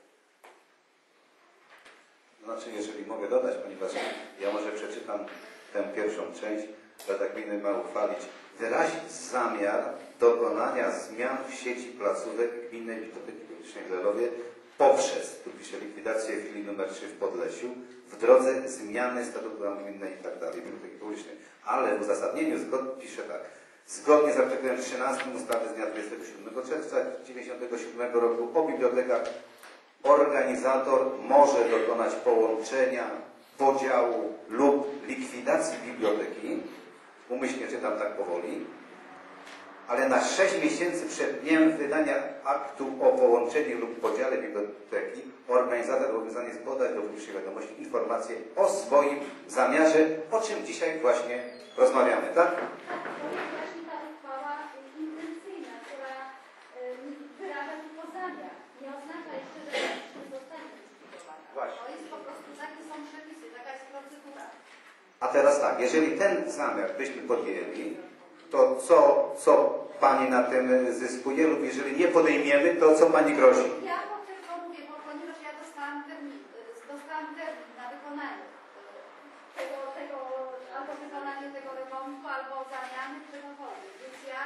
Znaczy, jeżeli mogę dodać, ponieważ ja może przeczytam tę pierwszą część, Rada Gminy ma uchwalić, wyrazić zamiar dokonania zmian w sieci placówek Gminnej Biblioteki Publicznej w Lerowie poprzez, tu pisze, likwidację filii nr 3 w Podlesiu w drodze zmiany statutu gminnej i tak dalej, Biblioteki Publicznej. Ale w uzasadnieniu pisze tak. Zgodnie z artykułem 13 ustawy z dnia 27 czerwca 1997 roku o bibliotekach organizator może dokonać połączenia, podziału lub likwidacji biblioteki, umyślnie czytam tak powoli, ale na 6 miesięcy przed dniem wydania aktu o połączeniu lub podziale biblioteki organizator obowiązany jest podać do publicznej wiadomości informację o swoim zamiarze, o czym dzisiaj właśnie rozmawiamy, tak? To jest właśnie ta uchwała intencyjna, która wyraża tylko zamiar. Nie oznacza jeszcze, że nie zostanie zlikwidowana. Właśnie. To jest po prostu, takie są przepisy, taka jest procedura. A teraz tak, jeżeli ten zamiar byśmy podjęli, to co Pani na tym zyskuje lub jeżeli nie podejmiemy, to co Pani grozi? Ja tylko mówię, bo ponieważ ja dostałam termin na wykonanie tego albo wykonanie tego remontu, albo zamiany czegokolwiek. Więc ja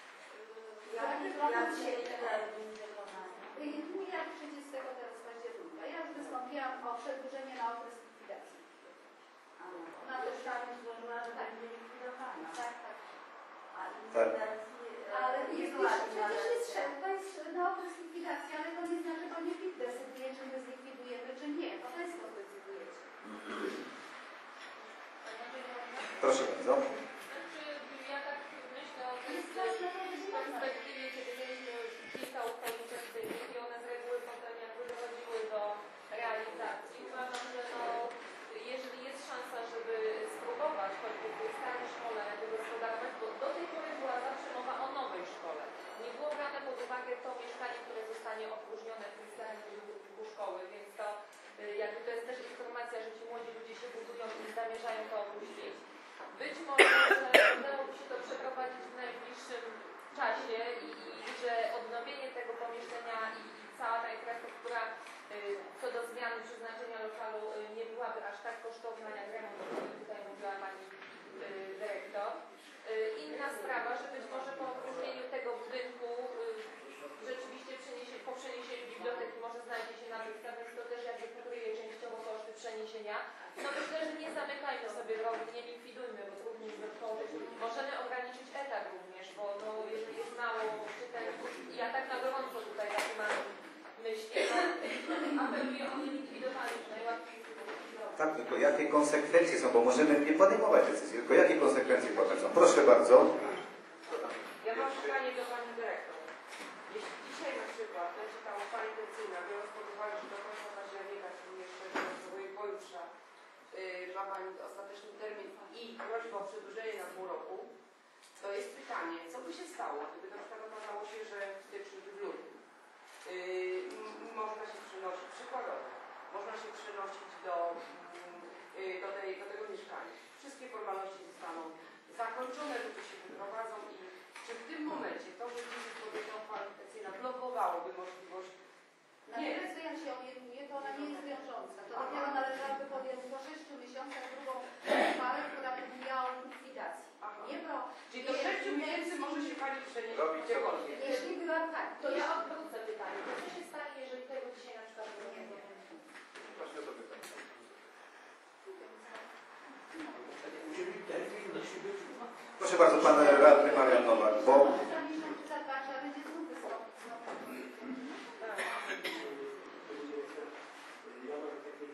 ja 30 teraz października. Ja już wystąpiłam o przedłużenie na okres likwidacji. Na to sztabem złożyła, że tak nie likwidowana. Tak. Tak. Ale jest to jest na okres likwidacji, ale to nie znaczy, że to nie decyduje, czy my zlikwidujemy, czy nie. To Państwo decydujecie. Proszę bardzo. Ja tak myślę o tej perspektywie, kiedy mieliśmy kilka uchwał inwestycyjnych i one z reguły potem jakby dochodziły do realizacji. Uważam, że jeżeli jest szansa, żeby spróbować choćby w tej starej szkole wygospodarować, bo do tej pory była zawsze mowa o nowej szkole. Nie było brane pod uwagę to mieszkanie, które zostanie opróżnione w tej starej budynku szkoły, więc to jakby to jest też informacja, że ci młodzi ludzie się budują i zamierzają to opuścić. Być może, że udałoby się to przeprowadzić w najbliższym czasie i że odnowienie tego pomieszczenia i cała ta infrastruktura co do zmiany przeznaczenia lokalu nie byłaby aż tak kosztowna jak remont, o którym tutaj mówiła Pani Dyrektor. Inna sprawa, że być może po opróżnieniu tego budynku rzeczywiście po przeniesieniu biblioteki może znajdzie się nabywca, więc to też jakby pokryje częściowo koszty przeniesienia. No myślę, że nie zamykajmy sobie drogi, nie likwidujmy, bo trudno jest otworzyć. Możemy ograniczyć etat również, bo jeżeli jest mało czytelników, ja tak na gorąco tutaj takie mam myśli, apeluję o nielikwidowanie, najłatwiej. Tak, tylko jakie konsekwencje są, bo możemy nie podejmować decyzji, tylko jakie konsekwencje potem są. Proszę bardzo. Ja mam pytanie do Pani Dyrektor. Jeśli dzisiaj na przykład będzie ta uchwała intencyjna, biorąc pod uwagę, że do końca października, czyli jeszcze do pojutrze, ma Pani ostateczny termin i prośba o przedłużenie na pół roku, to jest pytanie, co by się stało, gdyby na przykład okazało się, że w styczniu lub w lutym można się przenosić, przykładowo, można się przenosić do tego mieszkania. Wszystkie formalności zostaną zakończone, ludzie się wyprowadzą i czy w tym momencie to, że dzisiaj podjęła kwalifikacyjna blokowałoby możliwość. Natomiast ja się obiecuję, to ona nie jest wiążąca. To dopiero należałoby podjąć po 6 miesiącach drugą uchwałę, która by mówiła o likwidacji. Nie pro. Czyli do 6 miesięcy może się Pani przenieść gdziekolwiek. Jeśli była tak, To ja odwrócę pytanie. To co się stanie, jeżeli tego dzisiaj na przykład nie ma? Właśnie to pytanie. Proszę bardzo, Pan Radny Marian Nowak, bo za miesiąc, za dwa trzeba będzie znów wystąpić. Ja mam takie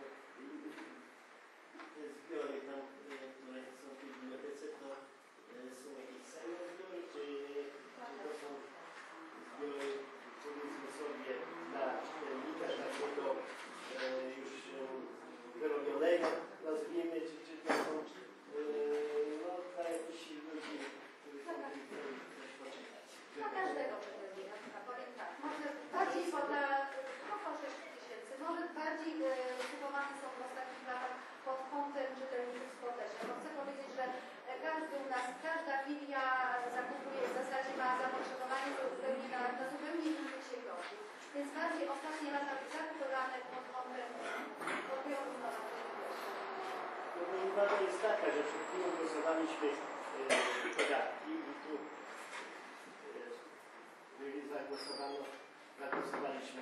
zbiory tam, które są w tej bibliotece, to są jakieś same zbiory, czy to są zbiory, powiedzmy sobie, na czytelnika takiego już wyrobionego, nazwijmy, czy to są dla jakichś ludzi, którzy są coś poczytać. Dla każdego czytelnika, powiem tak. Może bardziej około 6 tysięcy, może bardziej kupowane są w ostatnich latach pod kątem czytelników społecznych. Bo chcę powiedzieć, że każdy u nas, każda filia zakupuje, w zasadzie ma zapotrzebowanie na zupełnie innych księgowców. Więc bardziej ostatnie lata zakupywane pod kątem odbioru na Moja uwaga jest taka, że przed chwilą głosowaliśmy podatki i tu zagłosowaliśmy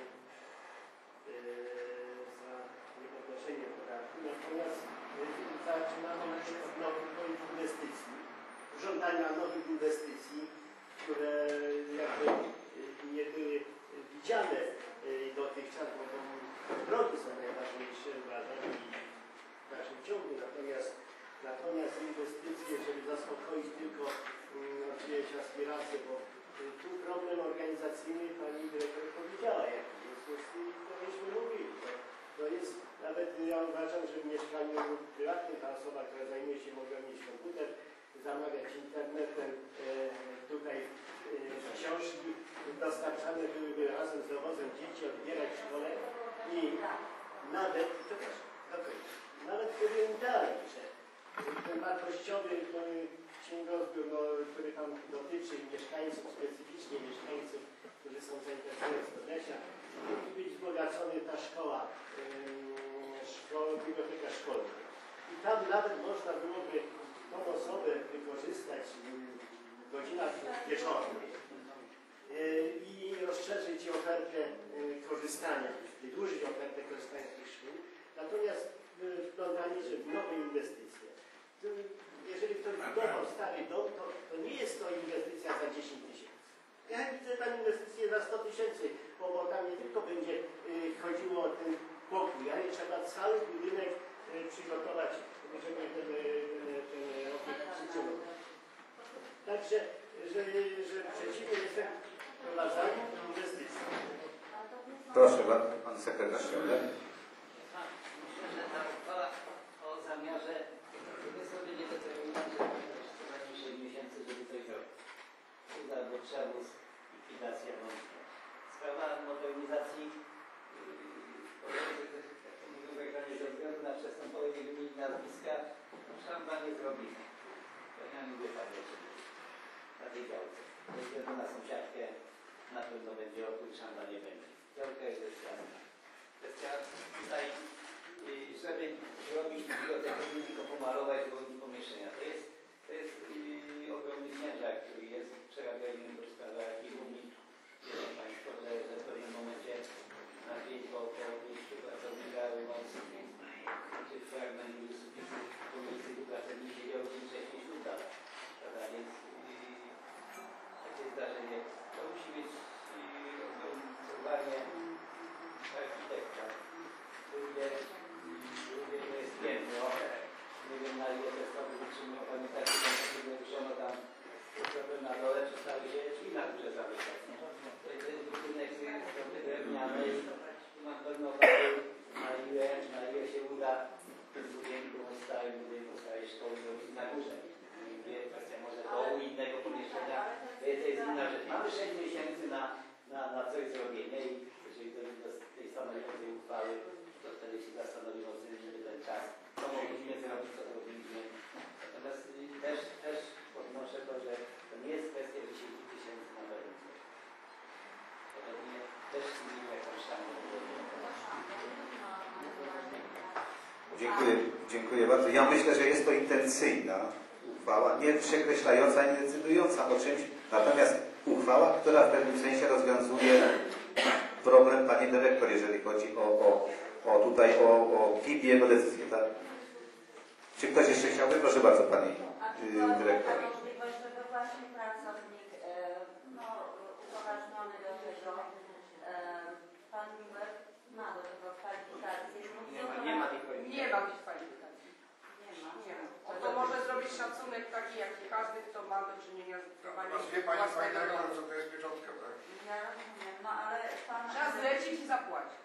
za niepodnoszeniem podatku. Natomiast zaczynamy od nowych inwestycji, żądania nowych inwestycji, które jakby nie były widziane dotychczas, bo drogi są najważniejsze, uważam, w naszym ciągu. Natomiast inwestycje, żeby zaspokoić tylko czyjeś aspiracje, bo tu problem organizacyjny Pani Dyrektor powiedziała, jaki jest i to myśmy mówili. To jest, nawet ja uważam, że w mieszkaniu prywatnym ta osoba, która zajmuje się, mogła mieć komputer, zamawiać internetem, tutaj książki dostarczane byłyby razem z dowozem dzieci, odbierać w szkole i nawet, nawet powiem dalej, że ten wartościowy księgozbiór, który tam dotyczy mieszkańców, specyficznie mieszkańców, którzy są zainteresowani z Podlesia, musi być wzbogacony ta szkoła, biblioteka szkolna. I tam nawet można byłoby tą osobę wykorzystać w godzinach wieczornych i rozszerzyć ofertę korzystania, wydłużyć ofertę korzystania z tych szkół. Natomiast wplątanie się w nowe inwestycje. Jeżeli ktoś budował stary dom, to nie jest to inwestycja za 10 000. Ja widzę tam inwestycje za 100 000, bo tam nie tylko będzie chodziło o ten pokój, ale trzeba cały budynek przygotować, żeby ten obiekt funkcjonował. Także, że przeciwnie jestem wprowadzaniu inwestycji. Proszę bardzo, pan sekretarz Świątek. Myślę, że ta uchwała o zamiarze sobie nie determinuje, że 6 miesięcy, żeby coś zrobić. Uda do przewóz, likwidacja wąska. Sprawa modernizacji w ekranie ze względu na przestępowe nie wymienić nazwiska, szamba nie zrobimy. To ja mówię tak na tej działce. Ze względu na sąsiadkę na pewno będzie opór, szamba nie będzie. Działka jest jasna. Kwestia tutaj, żeby zrobić bibliotekę, nie tylko pomalować wolni pomieszczenia. To jest ogromny ciężar, który jest przerabiany do sprawy archiwum. Wiedzą Państwo, że w pewnym momencie na po wyjściu pracownika czy fragment sufitu komisji pracownik siedział 5-6 ślub dala. Więc takie zdarzenie. To musi być uwagę architekta. Ludzie to jest piętno. Nie wiem na ile te sprawy wytrzymują. Pamiętacie, że ono tam na dole przestały się drzwi na górze zamykać. To jest budynek drewniany i mam pewno na ile się uda w tym budynku, starym budynku, starej szkoły zrobić na górze. Kwestia może dołu innego pomieszczenia, to jest inna rzecz. Mamy 6 miesięcy na coś zrobienie i jeżeli dojdzie do tej stanowiącej uchwały, to wtedy się zastanowimy, żeby ten czas, co mogliśmy zrobić, co zrobiliśmy. Natomiast też podnoszę to, że to nie jest kwestia 10 000 na wejście. To pewnie też nie jakąś tam. Dziękuję bardzo. Ja myślę, że jest to intencyjna uchwała, nie przekreślająca, nie decydująca o czymś, natomiast uchwała, która w pewnym sensie rozwiązuje problem pani dyrektor, jeżeli chodzi o KIP i jego decyzję, tak? Czy ktoś jeszcze chciałby? Proszę bardzo, pani dyrektor. Możliwość, żeby właśnie pracownik upoważniony do tego, pan Miłek ma do tego kwalifikacje. Nie ma tych kwalifikacji. Nie ma. To może zrobić szacunek taki, jak każdy, kto ma do czynienia z wykonywaniem Wie pani własnego dyrektor, domu. co to jest pieczątka, tak? Ja rozumiem, no ale pan... Trzeba zlecić i zapłacić.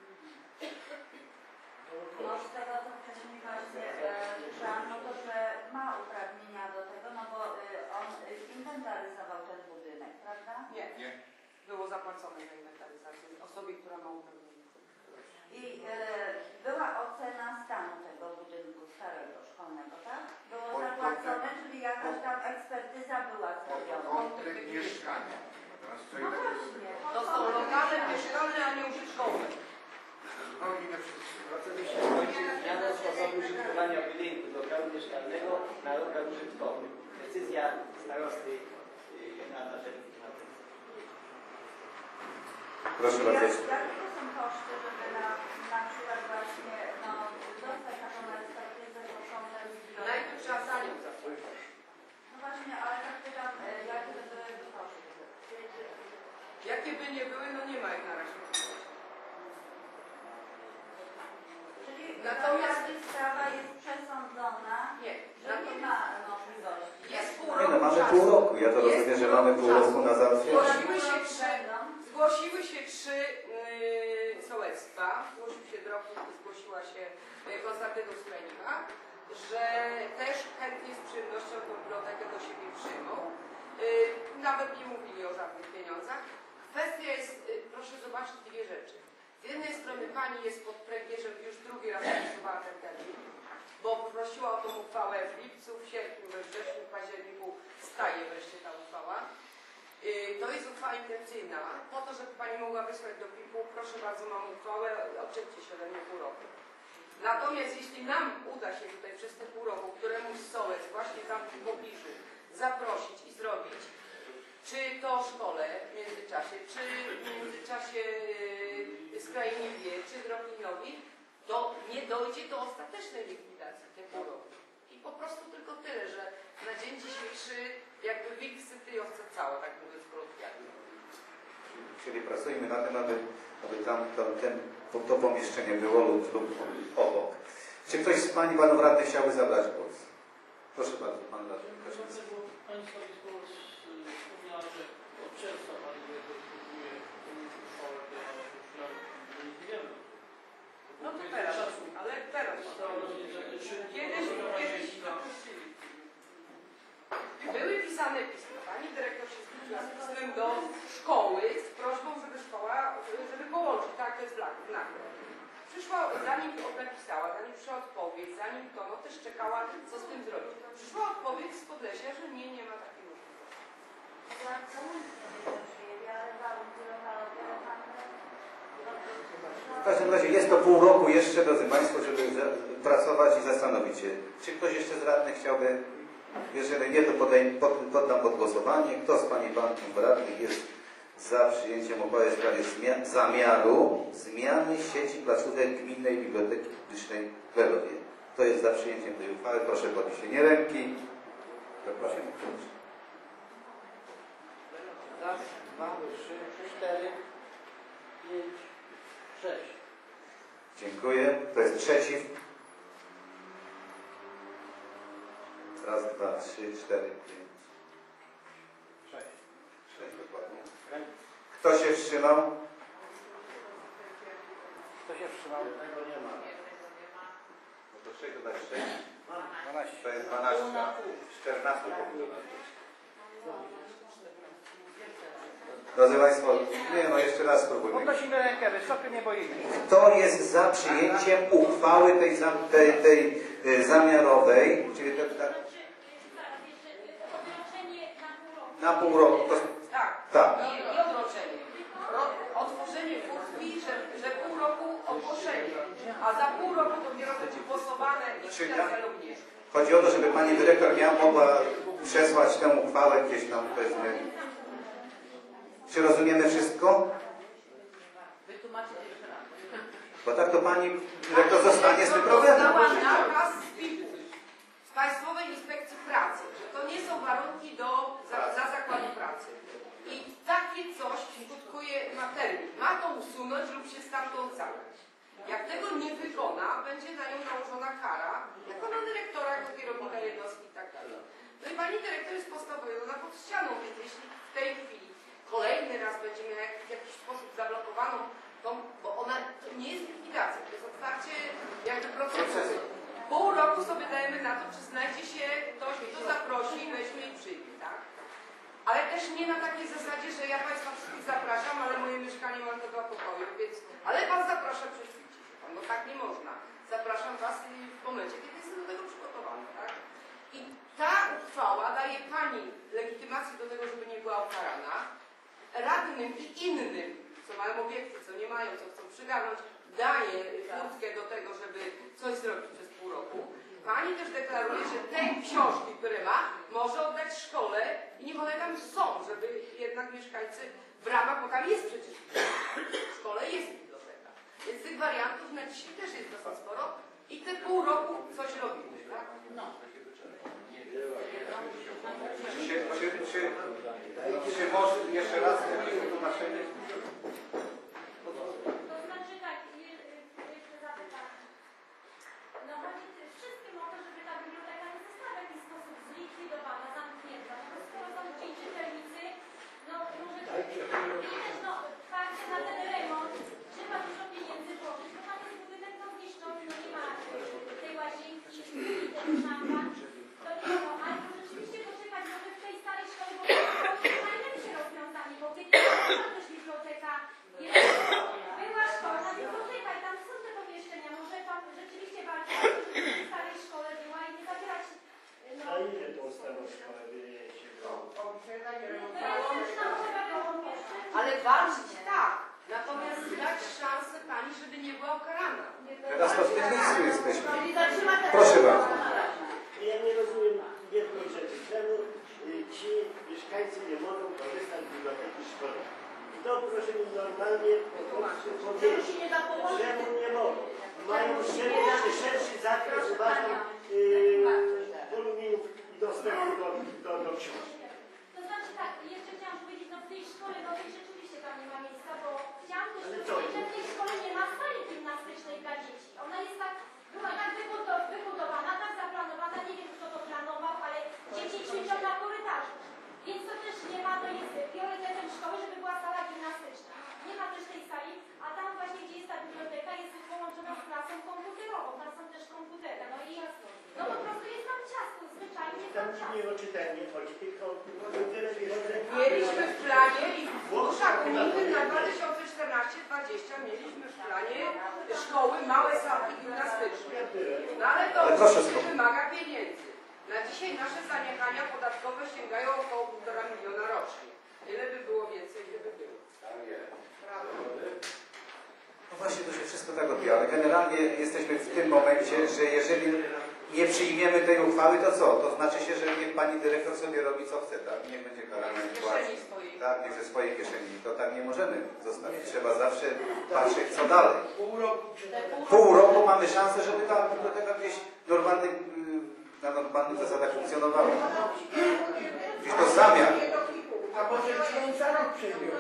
No z tego, co wcześniej właśnie słyszałam, no to, że ma uprawnienia do tego, no bo on inwentaryzował ten budynek, prawda? Nie. Było zapłacone za inwentaryzację osobie, która ma uprawnienia. I była ocena stanu tego budynku starego, szkolnego, tak? Było zapłacone, czyli jakaś tam ekspertyza była zrobiona. Porządek mieszkania. Teraz co No innego jest. właśnie. To są lokale mieszkalne, a nie użytkowe. No i nie wszyscy. Proces się kończy zmianę sposobu użytkowania budynku z lokalu mieszkalnego na lokal użytkowy. Decyzja starosty na ten temat. Proszę bardzo. Jakie są koszty, żeby na przykład właśnie dostać taką ekspertyzę kosztowną? Najpierw trzeba za nią zapłacić. No właśnie, ale tak pytam, jakie to były koszty? Jakie by nie były, no nie ma ich na razie. Czyli Natomiast sprawa jest przesądzona, nie. że nie ma możliwości. Jest pół Nie roku no, mamy czasu. pół roku. Ja to rozumiem, że mamy pół roku na załatwienie. Zgłosiły się trzy sołectwa. Zgłosił się Drobnik i zgłosiła się Konstantynów z Krajnika, że też chętnie z przyjemnością tą bibliotekę do siebie przyjmą. Nawet nie mówili o żadnych pieniądzach. Kwestia jest, proszę zobaczyć dwie rzeczy. Z jednej strony pani jest pod premierzem, już drugi raz pracowała ten termin. bo prosiła o tą uchwałę w lipcu, w sierpniu, we wrześniu, w październiku staje wreszcie ta uchwała. To jest uchwała intencyjna. Po to, żeby Pani mogła wysłać do PIP-u, proszę bardzo, mam uchwałę, odczepcie się ode mnie pół roku. Natomiast jeśli nam uda się tutaj przez te pół roku, któremuś sołec właśnie tam w pobliżu zaprosić i zrobić, czy to szkole w międzyczasie, czy w międzyczasie Skrajniwie, czy Droplinowi, to nie dojdzie do ostatecznej likwidacji te pół roku. I po prostu tylko tyle, że na dzień dzisiejszy jakby wilk syty i owca cała, tak mówiąc kolokwialnie. Czyli pracujmy na tym, aby tam to pomieszczenie było lub obok. Czy ktoś z Pani Panów Radnych chciałby zabrać głos? Proszę bardzo, Pan Radny Kaszyński. Państwo wspomniała, że od czerwca Pani dyrektor próbuje uchwałę do nie wiemy. No to teraz, ale teraz. Kiedyś zaprosili. Były pisane pisma. Pani dyrektor się zwróciła z pismem do szkoły z prośbą, żeby połączyć, tak, to jest znak. Przyszła, zanim napisała, zanim przyszła odpowiedź, zanim to, no też czekała, co z tym zrobić. Przyszła odpowiedź z Podlesia, że nie ma takiej możliwości. W każdym razie jest to pół roku jeszcze, drodzy Państwo, żeby pracować i zastanowić się, czy ktoś jeszcze z radnych chciałby, jeżeli nie, to poddam pod głosowanie. Kto z Pani i Panów Radnych jest za przyjęciem uchwały w sprawie zamiaru zmiany sieci placówek Gminnej Biblioteki Publicznej w Lewowie? Kto jest za przyjęciem tej uchwały? Proszę o podniesienie ręki. Zapraszam. Raz, 2, 3, 4, 5, 6. Dziękuję. Kto jest przeciw? Raz, 2, 3, 4, 5, 6. 6 dokładnie. Kto się wstrzymał? Kto się wstrzymał? Tego nie ma. No to 6 dodać 6. 12. To jest 12. 14 powinno być. Drodzy Państwo, nie no, jeszcze raz spróbujmy. Podnosimy rękę, wysoko nie boimy. Kto jest za przyjęciem uchwały tej zamiarowej, czyli na pół roku? Tak. Nie odroczenie. Otworzenie furtki, że pół roku ogłoszenie, a za pół roku dopiero będzie głosowane likwidacja również. Chodzi o to, żeby Pani Dyrektor mogła przesłać tę uchwałę gdzieś tam, powiedzmy. Czy rozumiemy wszystko? Wytłumaczyć jeszcze raz. Bo tak to Pani Dyrektor zostanie z tym problemem. Dostała nakaz z PIP-u, z Państwowej Inspekcji Pracy, że to nie są warunki dla zakładu pracy. I takie coś skutkuje na termin. Ma to usunąć lub się stamtąd zabrać. Jak tego nie wykona, będzie na nią nałożona kara, jako na dyrektora, jako kierownika jednostki i tak dalej. No i Pani Dyrektor jest postawiona pod ścianą, więc jeśli w tej chwili kolejny raz będzie miała w jakiś sposób zablokowaną, bo ona to nie jest likwidacja, to jest otwarcie jakby procesu. Pół roku sobie dajemy na to, czy znajdzie się ktoś, kto zaprosi, weźmie i przyjmie, tak? Ale też nie na takiej zasadzie, że ja Państwa wszystkich zapraszam, ale moje mieszkanie mam do 2 pokoje, więc... Ale Was zapraszam, prześlijcie się Pan, bo tak nie można. Zapraszam Was w momencie, kiedy jestem do tego przygotowany, tak? I ta uchwała daje Pani legitymację do tego, żeby nie była ukarana, radnym i innym, co mają obiekty, co nie mają, co chcą przygarnąć, daje furtkę do tego, żeby coś zrobić przez pół roku. Pani też deklaruje, że te książki, które ma, może oddać szkole i niech one tam są, żeby jednak mieszkańcy w ramach, bo tam jest przecież w szkole jest biblioteka. Więc tych wariantów na dzisiaj też jest dosyć sporo i te pół roku coś robimy, tak? No. Czy może jeszcze raz wytłumaczenie? To znaczy tak, jeszcze zapytam. No chodzi wszystkim o to, żeby ta biblioteka nie została w jakiś sposób zlikwidowana, zamknięta. No bo skoro są ci czytelnicy, no może no fakty na ten remont trzeba dużo pieniędzy włożyć, bo tam jest budynek no zniszczony, no nie ma tej łazienki, tego szampa. To nie ma, ale to rzeczywiście poczekać, żeby w tej starej szkole było najlepsze rozwiązanie, bo kiedy była też biblioteka, była szkoła, biblioteka i tam są te pomieszczenia, może pan rzeczywiście walczyć, żeby w tej starej szkole Ale walczyć tak. Natomiast dać szansę pani, żeby nie była ukarana. Teraz to w tym miejscu jesteśmy. Proszę bardzo. Ja nie rozumiem jednej rzeczy. Czemu ci mieszkańcy nie mogą korzystać z biblioteki szkolnej? To proszę mi normalnie po prostu powiedzieć, czemu nie mogą? Mają szerszy zakres uwagi woluminiów i dostępu do książki. To znaczy tak, jeszcze chciałam powiedzieć, no w tej szkole, no tej rzeczywiście tam nie ma miejsca, bo chciałam też powiedzieć, że w tej szkole nie ma sali gimnastycznej dla dzieci. Ona jest tak, była tak wybudowana, tak zaplanowana, nie wiem kto to planował, ale dzieci ćwiczą na korytarzu. Więc to też nie ma, to jest priorytetem szkoły, żeby była sala gimnastyczna. Nie ma też tej sali, a tam właśnie, gdzie jest ta biblioteka, jest połączona z klasą komputerową, tam są też komputery, no i no po prostu jest tam ciasno, zwyczajnie jest Tam tam ciasno. nie o czytanie chodzi, tylko tyle wiele. Mieliśmy w planie i w duszach gminy na 2014-2020 mieliśmy w planie szkoły małe salki gimnastyczne. No ale to oczywiście wymaga pieniędzy. Na dzisiaj nasze zaniechania podatkowe sięgają około 1,5 miliona rocznie. Ile by było więcej, gdyby było? No właśnie, to się wszystko tak odbija, ale generalnie jesteśmy w tym momencie, że jeżeli nie przyjmiemy tej uchwały, to co? To znaczy się, że niech pani dyrektor sobie robi co chce, tak? Niech będzie karana i płaci. Tak, niech ze swojej kieszeni. To tak nie możemy zostawić. Trzeba zawsze patrzeć, co dalej. Pół roku mamy szansę, żeby ta biblioteka gdzieś na normalnych zasadach funkcjonowała. Gdzieś to zamiar. A może ksiądz za rok przejdzie?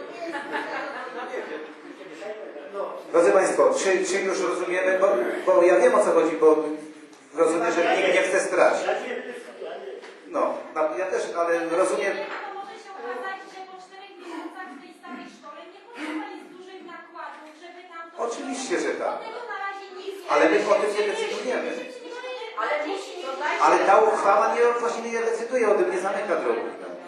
Drodzy Państwo, czy już rozumiemy, bo ja wiem o co chodzi, bo rozumiem, że nikt nie chce stracić. No, ja też, ale rozumiem. To może się okazać, że po 4 miesiącach w tej starej szkole nie potrzeba jest dużych nakładów, żeby tam to... Oczywiście, że tak. Tego na razie nic nie Ale my o tym nie decydujemy. Ale musi Ale ta uchwała właściwie nie decyduje o tym, nie zamyka drogi.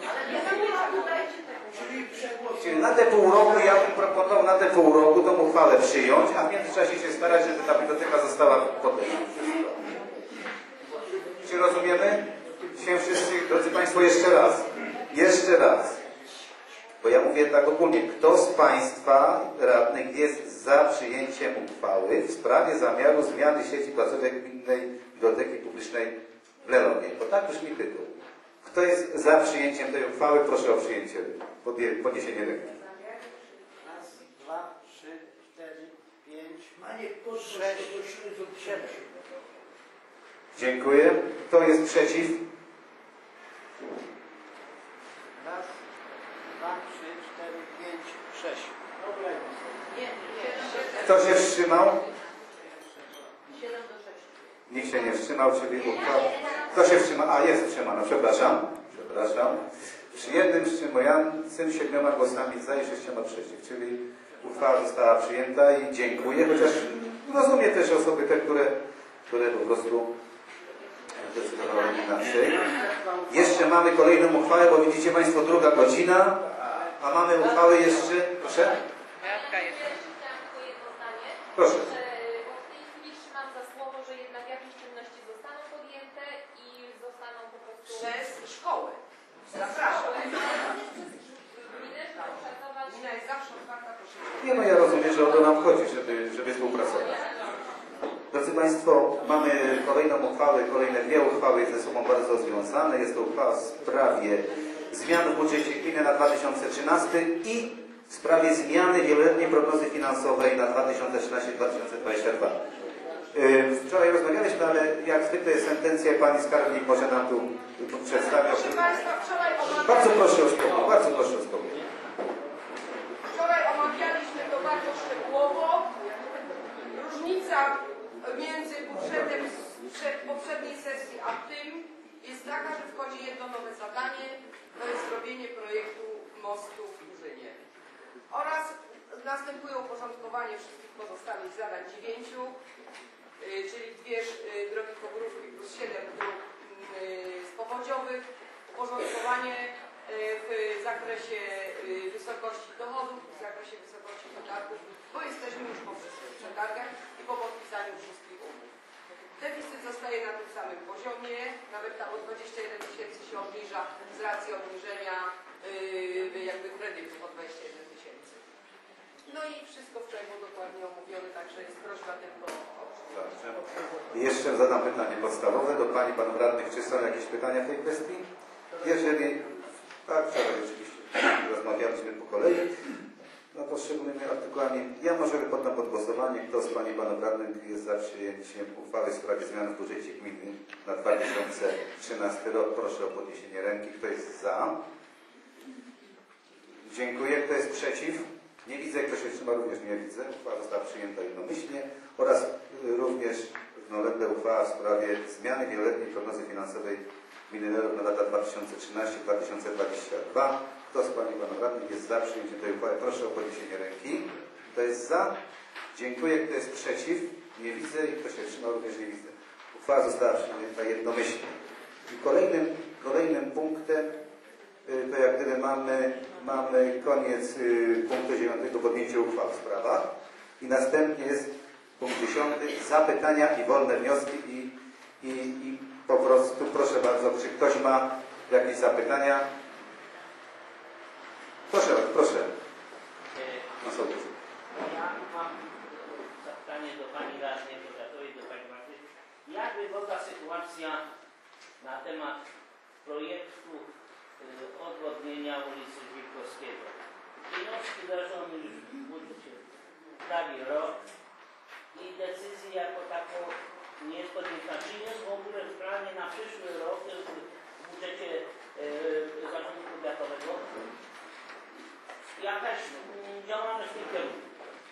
Czyli na te pół roku, ja bym proponował na te pół roku tą uchwałę przyjąć, a w międzyczasie się starać, żeby ta biblioteka została potem. Czy rozumiemy? Się wszyscy, drodzy Państwo, jeszcze raz, bo ja mówię tak ogólnie, kto z Państwa radnych jest za przyjęciem uchwały w sprawie zamiaru zmiany sieci placówek Gminnej Biblioteki Publicznej w Lenowie? Bo tak już mi pytał. Kto jest za przyjęciem tej uchwały? Proszę o przyjęcie, podniesienie ręki. Raz, 2, 3, 4, 5, 6, 7. Dziękuję. Kto jest przeciw? Raz, 2, 3, 4, 5, 6. Kto się wstrzymał? 7 do 6. Nikt się nie wstrzymał, czyli uchwała. Kto się wstrzymał? A, jest wstrzymano, przepraszam. Przy jednym wstrzymującym 7 głosami za i 6 przeciw, czyli uchwała została przyjęta i dziękuję, chociaż rozumiem też osoby te, które po prostu zdecydowały inaczej. Jeszcze mamy kolejną uchwałę, bo widzicie Państwo, 2 godzina, a mamy uchwałę jeszcze. Proszę? Proszę. Bo w tej chwili trzymam za słowo, że jednak jakieś czynności zostaną podjęte i zostaną po prostu... Przez szkołę. Zapraszam. Gminę, żeby oszacować... Gmina jest zawsze otwarta, proszę. Nie, no ja rozumiem, że o to nam chodzi, żeby współpracować. Drodzy Państwo, mamy kolejną uchwałę, kolejne 2 uchwały ze sobą bardzo związane. Jest to uchwała w sprawie zmian w budżecie gminy na 2013 i w sprawie zmiany wieloletniej prognozy finansowej na 2013-2022. Wczoraj rozmawialiśmy, ale jak zwykle sentencję pani skarbnik może nam tu przedstawić. Proszę Państwa, wczoraj Bardzo proszę o spokój, bardzo proszę o spokój. Wczoraj omawialiśmy to bardzo szczegółowo. Różnica między budżetem sprzed poprzedniej sesji a tym jest taka, że wchodzi jedno nowe zadanie, to jest zrobienie projektu mostu w Burzynie. Oraz następuje uporządkowanie wszystkich pozostałych zadań 9, czyli 2 drogi pogróżki plus 7 dróg powodziowych, uporządkowanie w zakresie wysokości dochodów, w zakresie wysokości podatków, bo jesteśmy już po wszystkich przetargach i po podpisaniu wszystkich umów. Deficyt zostaje na tym samym poziomie, nawet tam o 21 tysięcy się obniża z racji obniżenia jakby kredytów o 21 tysięcy. tutaj było dokładnie omówione, także jest prośba tylko o... Dobrze. I jeszcze zadam pytanie podstawowe do Pani, Panów Radnych. Czy są jakieś pytania w tej kwestii? Jeżeli... Tak, wczoraj oczywiście rozmawialiśmy po kolei nad poszczególnymi artykułami. Ja może poddam pod głosowanie. Kto z Pani Panów Radnych jest za przyjęciem uchwały w sprawie zmian w budżecie gminy na 2013 rok? Proszę o podniesienie ręki. Kto jest za? Dziękuję. Kto jest przeciw? Nie widzę. Kto się wstrzymał? Również nie widzę. Uchwała została przyjęta jednomyślnie. Oraz również równolegle uchwała w sprawie zmiany wieloletniej prognozy finansowej gminy na lata 2013-2022. Kto z Pani Panów Radnych jest za przyjęciem tej uchwały? Proszę o podniesienie ręki. Kto jest za? Dziękuję. Kto jest przeciw? Nie widzę. I kto się wstrzymał? Również nie widzę. Uchwała została przyjęta jednomyślnie. I kolejnym punktem to jak gdyby mamy koniec punktu 9, podjęcie uchwał w sprawach. I następnie jest punkt 10. Zapytania i wolne wnioski i po prostu proszę bardzo, czy ktoś ma jakieś zapytania? Proszę. Ja mam zapytanie do Pani Radnej Powiatowej, do Pani Marty. Jak wygląda sytuacja na temat projektu odwodnienia ulicy Wilkowskiego? Pieniążki leżą już w budżecie prawie rok i decyzji jako taką nie jest podjęta. Czy jest w ogóle w planie na przyszły rok w budżecie zarządu powiatowego jakaś działalność w tym kierunku?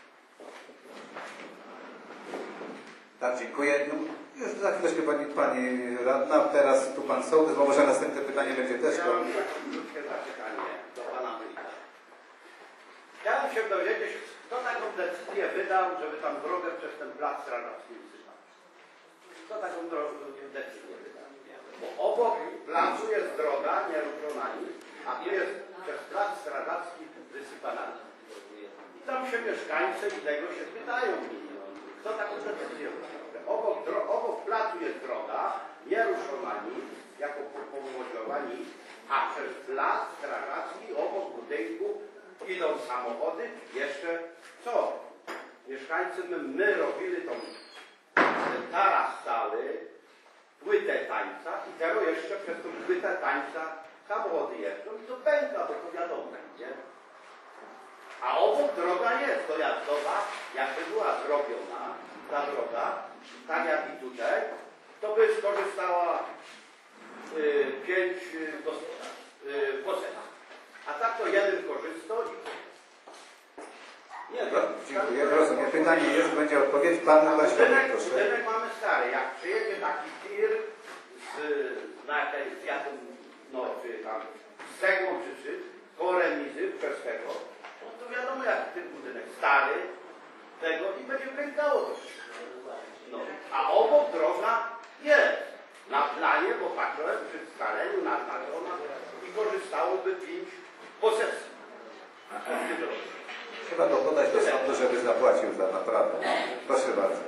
Tak, dziękuję. No, już za chwileczkę Pani Radna, teraz tu Pan Sołtys, bo może następne pytanie będzie też Ja mam takie krótkie zapytanie do Pana Wójta. Chciałem się dowiedzieć, kto taką decyzję wydał, żeby tam drogę przez ten plac strażacki utrzymać. Kto taką decyzję wydał? Bo obok placu jest droga, nieruszona nic, a tu jest przez plac strażacki wysypana. I tam się mieszkańcy i tego się pytają. Kto taką decyzję wydał? Obok placu jest droga, nieruszona nic, jako powodziowa nic, a przez plac strażacki obok budynku idą samochody, jeszcze co? Mieszkańcy, my robili tą taras stały, płytę tańca i teraz jeszcze przez tą płytę tańca samochody jeżdżą i to pęka, bo to wiadomo, nie? A obok droga jest dojazdowa, jakby była zrobiona ta droga, tak jak i tutaj, to by skorzystała 5 gospodarstw. A tak to jeden korzysta i... Nie wiem. Dziękuję, rozumiem. Pytanie jest, będzie odpowiedź. Pan Waślewicz, proszę. Budynek mamy stary. Jak przyjedzie taki tir z jaką, no, czy tam z cegłą, czy koło remizy, przez tego, no to wiadomo jaki ten budynek. Stary tego i będzie pękało to wszystko. No. A obok droga jest. Na planie, bo patrzyłem przy scaleniu naznaczona i korzystałoby 5 posesji. Trzeba go podać do sądu, żeby zapłacił za naprawę. Proszę bardzo.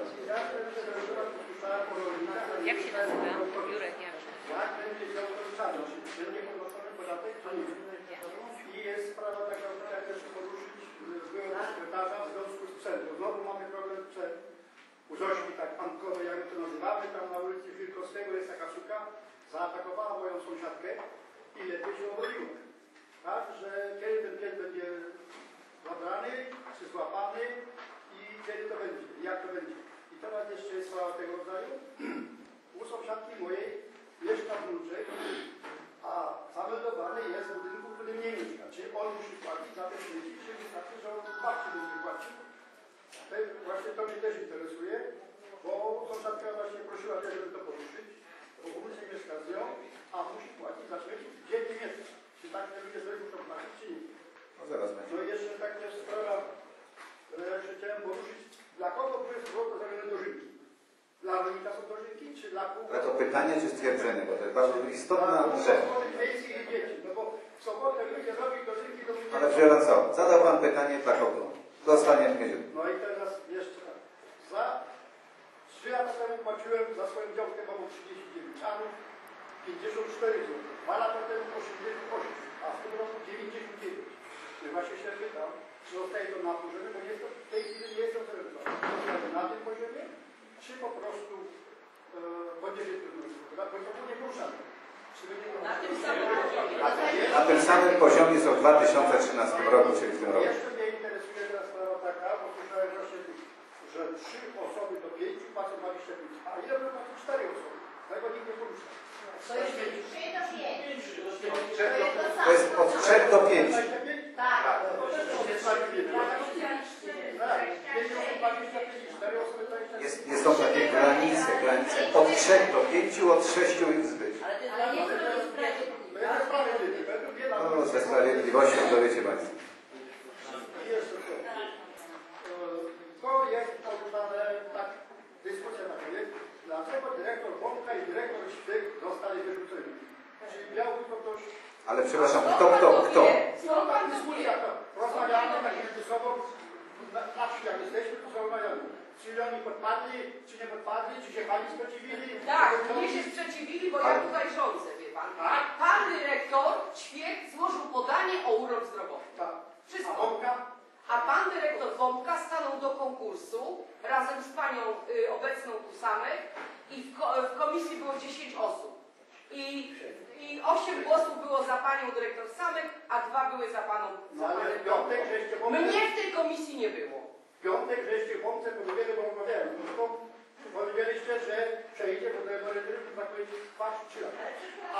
Jak się nazywa? Jurek Jarek. Jak będzie działo korzystanie? Będzie podnoszony podatek, czy nie? I jest sprawa taka, jak też poruszyć byłego sekretarza w związku z psem. Bo znowu mamy problem z psem. U Zośki, tak pankowe, jak my to nazywamy, tam na ulicy Wilkowskiego jest taka suka, zaatakowała moją sąsiadkę i lepiej się obrodziło. Tak, że kiedy ten pies będzie zabrany, czy złapany i kiedy to będzie, jak to będzie. I teraz jeszcze jest sprawa tego rodzaju. U sąsiadki mojej mieszka wnuczek, a zameldowany jest w budynku, w którym nie mieszka. Czy on musi płacić za te śmieci, czy wystarczy, że on babci będzie płacił? Właśnie to mnie też interesuje, bo sąsiadka właśnie prosiła też, żeby to poruszyć, bo wnuczek mieszka z nią, a musi płacić za śmieci, gdzie nie mieszka. Czy tak te ludzie sobie muszą płacić, czy nie? No zaraz będzie. No i jeszcze tak też sprawa, że chciałem poruszyć, dla kogo to jest złoto zamiast dożynki? Dla rolnika są dożynki, czy dla kół? Ale to pytanie czy stwierdzenie, bo to jest bardzo istotna rzecz. No bo w sobotę ludzie robią dożynki do Ale wziąłem co? Zadał Pan pytanie dla kogo? Dostanie wiedzieć. No i teraz jeszcze tak. Za 3 lata temu płaciłem za swoją działkę, bo mam 39 anów, 54 zł. 2 lata temu 88, a w tym roku 99. I właśnie się pytam, zostaje to na poziomie, bo jest to, w tej chwili nie jest to na tym poziomie, czy po prostu poniżej tego, bo nie poruszamy. Na tym samym poziomie. Na tym samym poziomie są w 2013 roku, czyli w tym roku. Jeszcze mnie interesuje teraz sprawa taka, bo słyszałem właśnie, że 3 osoby do 5 płacą 25, a ile by płacą 4 osoby? Tego nikt nie porusza. To jest 3 do 5. To jest od 3 do 5. Tak. Są takie granice. Od 3 do 5, od 6 ich zbyt. Ale nie to jest sprawiedliwe. No, ze sprawiedliwością dowiecie Państwo. To jest porównane, tak, dyskusja taka jest, dlaczego dyrektor Bąka i dyrektor Śwyk zostali wyrzuceni. Czyli miałby to ktoś... Ale przepraszam, kto? Dyskusja, rozmawiamy tak między sobą, na wsi jak jesteśmy, to rozmawiamy. Czy oni podpadli, czy nie podpadli, czy się pani sprzeciwili? Tak, nie się sprzeciwili, bo ja tutaj rządzę, wie pan. Pan dyrektor Ćwiek złożył podanie o urlop zdrowotny. Tak. Wszystko. A Bąka? A pan dyrektor Bombka stanął do konkursu razem z panią obecną tu samej i w komisji było 10 osób. I 8 głosów było za panią dyrektor Samek, a 2 były za paną. No ale w piątek żeście Bąkę... Mnie w tej komisji nie było. W piątek żeście Bące powiedzieli, bo rozmawiałem. No powiedzieliście, że przejdzie do tego emerytury, tak powiedzieć, 2-3 lata. A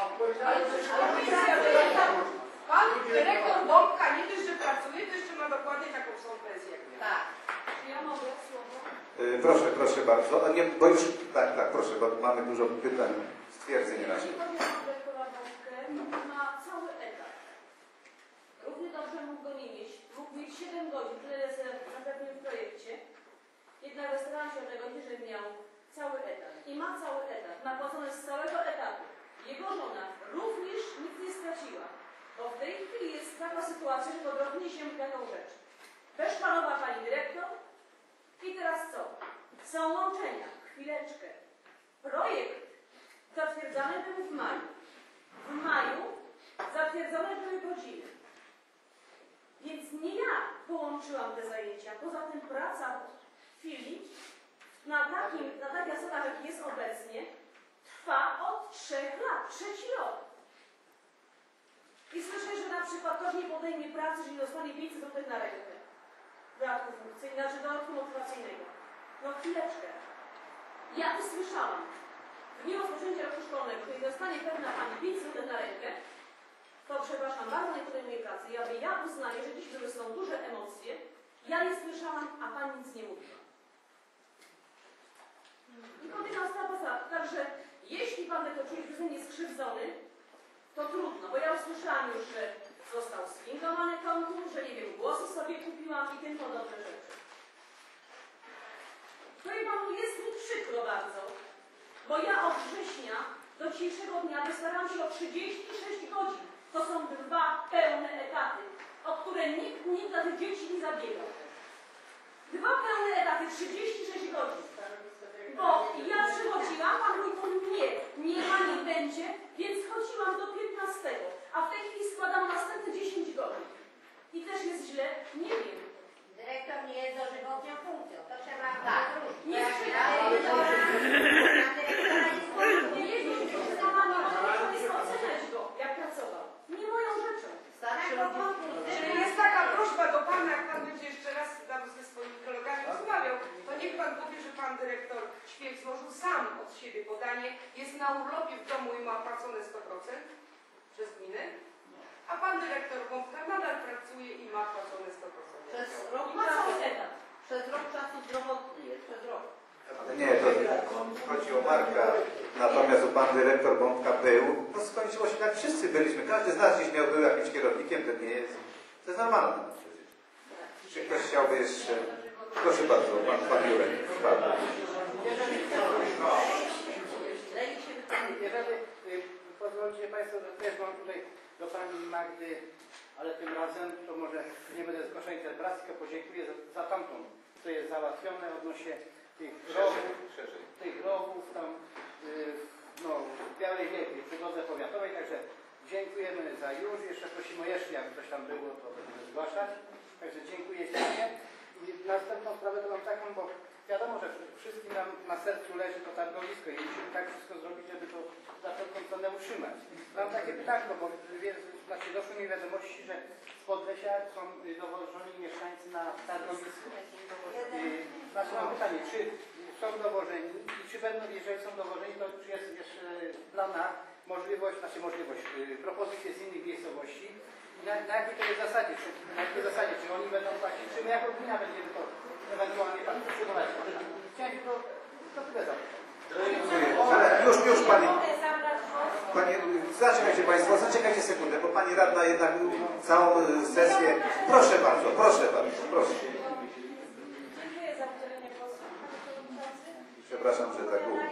Pan dyrektor Bombka nie dość, że pracuje, to jeszcze ma dokładnie taką samą pensję jak ja. Tak. Ja mogę słowo? Proszę bardzo. A nie, bo już, tak, proszę, bo mamy dużo pytań, stwierdzeń nasze. Jeśli chodzi o dyrektora Bąkę, ma cały etat. Równie dobrze mógł go nie mieć. Mógł mieć 7 godzin, tyle jest zapewne w projekcie. Jednak starałam się o tego, że miał cały etat. I ma cały etat. Napłacony z całego etatu. Jego żona również nic nie straciła. Bo w tej chwili jest taka sytuacja, że podrobnie się taką rzecz. Beszpanowa pani dyrektor. I teraz co? Są łączenia. Chwileczkę. Projekt zatwierdzany był w maju. W maju zatwierdzone były godziny. Więc nie ja połączyłam te zajęcia. Poza tym praca Filip na takich zasadach, jak jest obecnie, trwa od 3 lat. 3 rok. I słyszę, że na przykład ktoś nie podejmie pracy, że nie dostanie 500 zł na rękę. Dodatku funkcyjnego, znaczy dodatku motywacyjnego. No chwileczkę. Ja to słyszałam. W dniu rozpoczęcia roku szkolnego, jeżeli dostanie pewna pani 500 zł na rękę, to przepraszam, bardzo nie podejmuje pracy. Ja uznaję, że dziś były są duże emocje. Ja je słyszałam, a pani nic nie mówiła. I podjęłam sprawę. Także jeśli pan to czuje, że jest skrzywdzony, to trudno, bo ja usłyszałam już, że został sfingowany konkurs, że nie wiem, głosy sobie kupiłam i tym podobne rzeczy. Powiem panu, jest mi przykro bardzo, bo ja od września do dzisiejszego dnia wystarałam się o 36 godzin. To są 2 pełne etaty, o które nikt dla tych dzieci nie zabiegał. 2 pełne etaty, 36 godzin. Bo ja przychodziłam, pan mówi, nie ma, nie będzie, więc chodziłam do 15, a w tej chwili składam następne 10 godzin. I też jest źle, nie wiem. Dyrektor nie jest dożywotnią funkcją. To trzeba rozróżnić. Nie jest oceniać go, jak pracował. Nie moją rzeczą. Czyli jest taka prośba do pana, jak pan będzie jeszcze raz ze swoimi kolegami rozmawiał, to niech pan powie, że pan dyrektor Ćwiek złożył sam od siebie podanie, jest na urlopie w domu i ma płacone 100% przez gminę, a pan dyrektor Bąbka nadal pracuje i ma płacone 100%. Przez rok Ma czasu, cały etat. przez rok czasu zdrowotny jest, przez rok. Ale nie, to chodzi o Marka. Natomiast pan dyrektor Bąbka był, to skończyło się tak, wszyscy byliśmy, każdy z nas gdzieś był jakimś kierownikiem, to nie jest, to jest normalne przecież. Czy ktoś chciałby jeszcze? Proszę bardzo, pan Jurek. Jeżeli pozwolicie Państwo, że też mam tutaj do Pani Magdy, ale tym razem to może nie będę zgłaszał interpelacji, tylko podziękuję za tamtą, co jest załatwione odnośnie tych rowów tam w Białej Wielkiej, przy drodze powiatowej, także dziękujemy za już. Jeszcze prosimy o jeszcze, jakby coś tam było, to będziemy zgłaszać. Także dziękuję wiadomo, że wszystkim nam na sercu leży to targowisko i musimy tak wszystko zrobić, żeby to za wszelką cenę utrzymać. Mam takie pytanko, bo znaczy doszły mi wiadomości, że z Podlesia są dowożeni mieszkańcy na targowisko. Znaczy mam pytanie, czy są dowożeni i czy będą, jeżeli są dowożeni, to czy jest jeszcze w planach możliwość, propozycje z innych miejscowości i na jakiej to jest zasadzie, czy oni będą płacić, czy my jako gmina będziemy to ewentualnie tam przygotować. Chciałem się to tyle zapytać. Już Pani. Zaczekajcie sekundę, bo Pani Radna jednak całą sesję. Proszę bardzo, proszę. Dziękuję za udzielenie głosu, panie przewodniczący. Przepraszam, że tak było.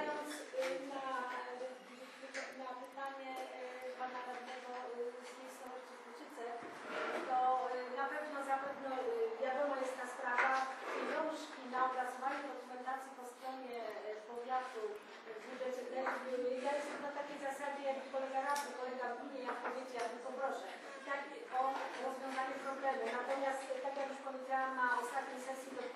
Na pytanie pana radnego z miejscowości Kuczyce, to na pewno zapewne wiadoma jest ta sprawa. Pieniążki na opracowanie dokumentacji po stronie powiatu w budżecie też były. Ja jestem na takiej zasadzie, jak kolega radny, kolega w gminie, jak powiecie, ja tylko proszę. Tak o rozwiązanie problemu. Natomiast, tak jak już powiedziałam na ostatniej sesji do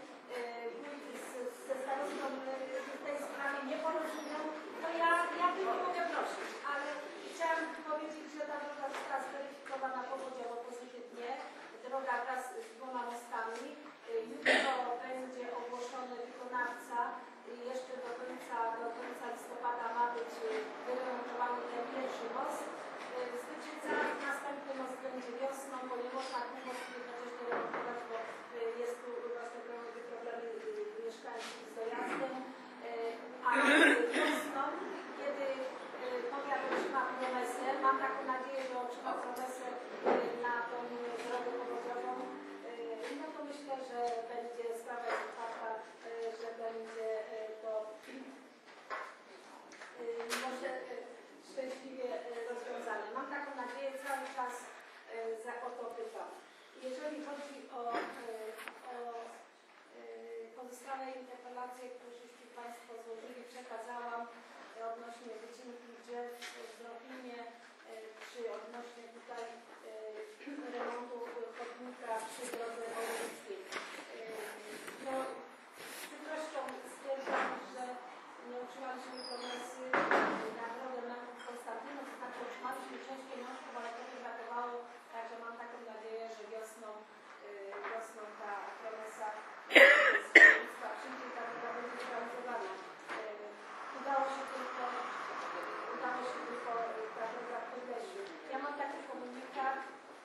ze starostwą w tej sprawie nie porozumiał, to ja bym nie mogę prosić, ale chciałam powiedzieć, że ta droga została zweryfikowana powodziowo pozytywnie. Droga wraz z 2 mostami. Jutro będzie ogłoszony wykonawca. Jeszcze do końca listopada ma być wyremontowany ten pierwszy most. W Zbyczycach następny most będzie wiosną, bo nie można tu mostu jednocześnie remontować, bo jest tu właśnie problemy mieszkańców z dojazdem. A wiosną, kiedy powiat otrzyma promesę, mam taką nadzieję, że otrzyma promesę na tą drogę powodziową, no to myślę, że będzie sprawa jest otwarta, że będzie to może szczęśliwie rozwiązane. Mam taką nadzieję, cały czas o to pytam. Jeżeli chodzi o pozostałe interpelacje, które żeście Państwo złożyli, przekazałam odnośnie wycinki drzew w Ropinie, czy odnośnie tutaj remontu chodnika przy drodze wojewódzkiej. No, z przykrością stwierdzam, że nie otrzymaliśmy promesy na drogę Męków Konstantynów, to znaczy otrzymaliśmy część pieniążków, ale trochę brakowało, także mam taką nadzieję, że wiosną ta promesa przyjdzie, ta droga będzie zrealizowana. Udało się tylko ta droga w Podlesiu. Ja mam taki komunikat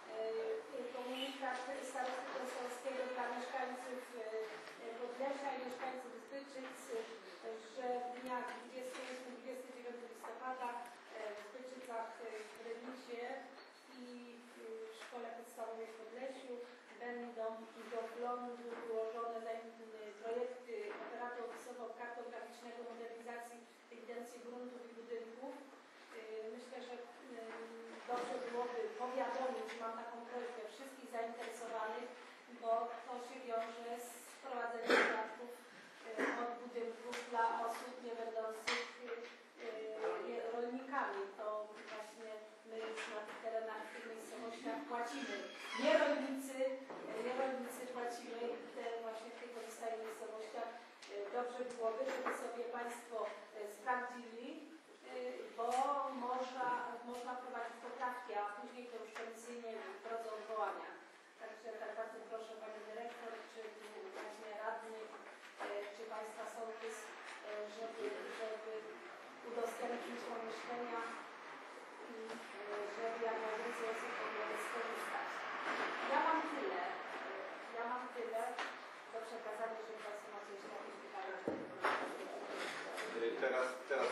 starosty konsolskiego dla mieszkańców Podlesia i mieszkańców Zbyczyc, że w dniach 28-29 listopada w Zbyczycach w Remisie i w Szkole Podstawowej w Podlesiu będą do wglądu wyłożone projekty operatu opisowo-kartograficznego modernizacji ewidencji gruntów i budynków. Myślę, że dobrze byłoby powiadomić, mam taką prośbę, wszystkich zainteresowanych, bo to się wiąże z wprowadzeniem podatków od budynków dla osób nie będących rolnikami. To właśnie my już na tych terenach, w tych miejscowościach płacimy. Nie rolnicy płacimy właśnie w tych pozostałych miejscowościach. Dobrze byłoby, żeby sobie Państwo sprawdzili, bo można wprowadzić poprawki, a później to już komisyjnie w drodze odwołania. Także tak bardzo proszę Pani Dyrektor, czy właśnie radny, czy Państwa sołtys, żeby udostępnić pomieszczenia i żeby jak najwięcej osób mogło skorzystać. Ja mam tyle do przekazania, jeżeli Państwo macie jeszcze jakieś pytania. Teraz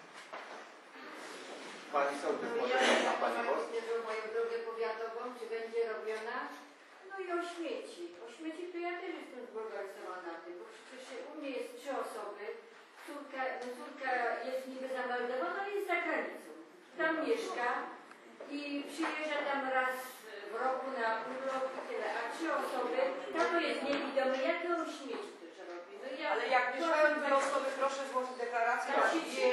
Pani sołtys, może ma Pani głos? Moją drogę powiatową, czy będzie robiona? No i o śmieci. O śmieci to ja też jestem zbulwersowana tym, bo przecież u mnie jest 3 osoby. Córka jest niby zameldowana, jest za granicą. Tam mieszka i przyjeżdża tam raz w roku na urlop i tyle. A 3 osoby, tam to jest niewidomy, jakie on śmieci to trzeba robić. No ja, Ale jak mieszkają 2 osoby, proszę złożyć deklarację na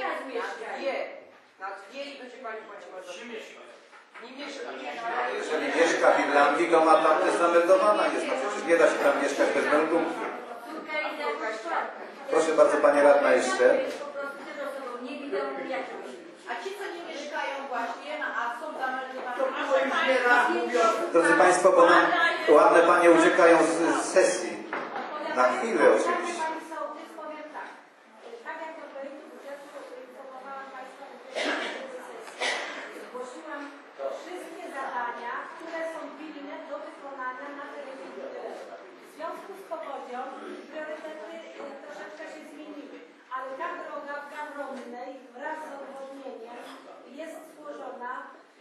2 i będzie Pani płaciła za 3 mieszkań. Nie mieszka. Jeżeli mieszka w Irlandii, to ma tam też zameldowana jest. No przecież nie da się tam mieszkać bez meldunku. Córka jest jakaś czwarta. Proszę bardzo, pani radna jeszcze. Po prostu tym osobom niewidomym jakimś. A ci, co nie mieszkają właśnie, a są zameldowani, Drodzy Państwo, bo nam ładne panie uciekają z sesji. Na chwilę oczywiście. Pani sołtys, powiem tak. Tak jak do projektu budżetu informowałam Państwa o sesji, zgłosiłam wszystkie zadania, które są pilne do wykonania na terenie gminy. W związku z powodzią priorytety troszeczkę się zmieniły, ale ta droga w Gawronnej wraz z odwodnieniem jest złożona.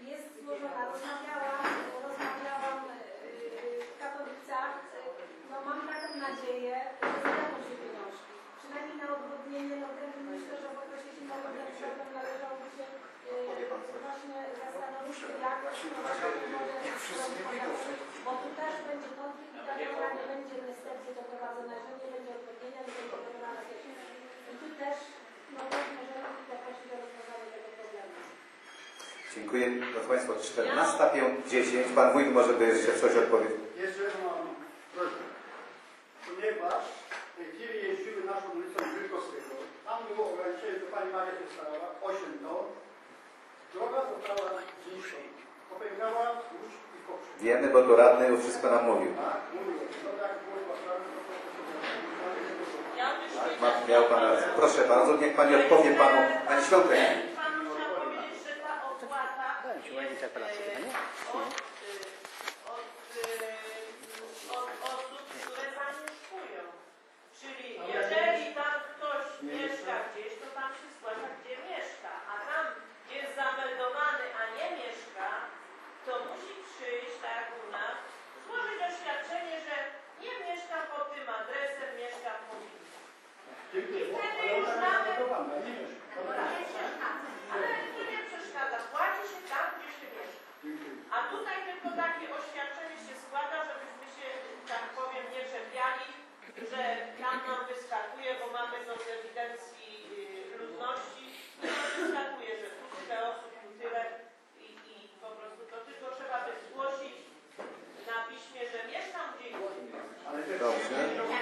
Rozmawiałam w Katowicach. No mam taką nadzieję, że znajdą się pieniążki. Przynajmniej na odwodnienie, no ten myślę, że w okresie zimowym ten problem należałoby się właśnie zastanowić, jak bo tu też będzie konflikt, ta droga nie będzie niestety doprowadzona, że nie będzie odwodnienia, nie będzie doprowadzona. I tu też no, możemy zaprosić do rozwiązania tego problemu. Dziękuję. Proszę Państwa, 14:10. Pan wójt może by jeszcze coś odpowiedzieć. Jeszcze mam prośbę. Ponieważ w tej chwili jeździły naszą ulicą Wilkowskiego, tam było ograniczenie, to pani Maria się starała, 8 ton. Droga została zniszczona. Popękała wzdłuż i poprzek. Wiemy, bo to radny już wszystko nam mówił. Tak, mówię. No tak było postawione, Miał pan rację. Proszę bardzo, niech pani odpowie panu. Pani Świątek. Pan musiał powiedzieć, że ta opłata od osób, które zamieszkują. Czyli jeżeli tam ktoś mieszka gdzieś, to tam się zgłasza, gdzie mieszka, a tam jest zameldowany, a nie mieszka, to musi przyjść, tak jak u nas, złożyć oświadczenie, że nie mieszka pod tym adresem, mieszka w Mowinie. I wtedy już mamy... Ale to nie przeszkadza. Płaci się tam, gdzie się mieszka. A tutaj tylko takie oświadczenie się składa, żebyśmy się, tak powiem, nie czepiali, że tam nam wyskakuje, bo mamy to z ewidencji ludności. I to wyskakuje, że tu tyle osób, tu tyle i po prostu to tylko trzeba by zgłosić na piśmie, że mieszkam gdzie indziej. Dobrze.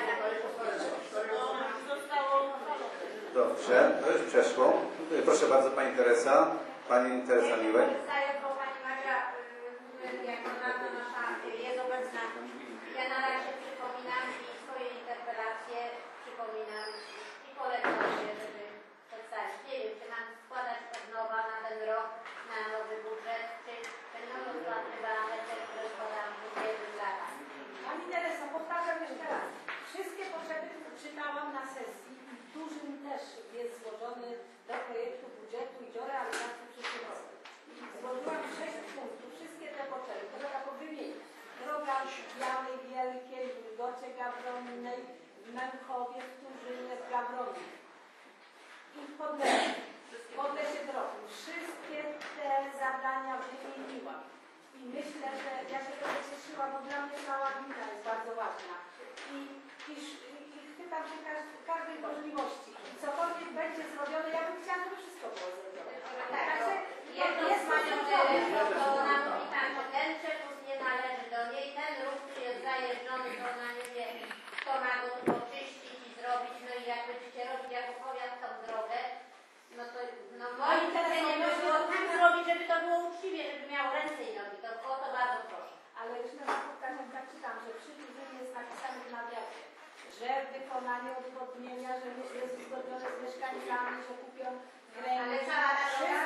Zostało Dobrze, to już przeszło. Proszę bardzo, pani Teresa. Pani Teresa Miłek. Bo pani Maria, jako radna nasza jest obecna. Ja na razie przypominam i swoje interpelacje przypominam i polecam się, żeby przedstawić. Nie wiem, czy mam składać od nowa na ten rok, na nowy budżet, czy będą rozpatrywane te, które składam w jednym latach. Pani Tereso, powtarzam jeszcze raz. Wszystkie potrzeby, które czytałam na sesji, dużym też jest złożony do projektu budżetu i do realizacji przyszłych roku. Złożyłam 6 punktów, wszystkie te potrzeby. Droga po wymienić. Droga w Białej Wielkiej, w Wilgocie Gawronnej, w Męchowie, w Turzynie, w Gawronie. I w Podlesie Drogi. Wszystkie te zadania wymieniłam. I myślę, że ja się trochę cieszyłam, bo dla mnie cała gmina jest bardzo ważna. I chyba przy każdej możliwości. Cokolwiek będzie zrobione, ja bym chciała, żeby wszystko było zrobione. Także Jedno z panią dyrektor, to ona mówi tak, że ten przepust nie należy do niej, ten ruch jest zajeżdżony, to ona nie wie, kto ma go oczyścić i zrobić, no i jak będziecie robić jako powiat tą drogę, no to moim zdaniem by było tak zrobić, żeby to było uczciwie, żeby miało ręce i nogi, to o to bardzo proszę. Ale już na spotkaniach tak czytam, że przy Turzynie jest napisane w nawiasie, że wykonanie odwodnienia, że jest uzgodnione z mieszkańcami, że kupią grę. Ale cała ta droga?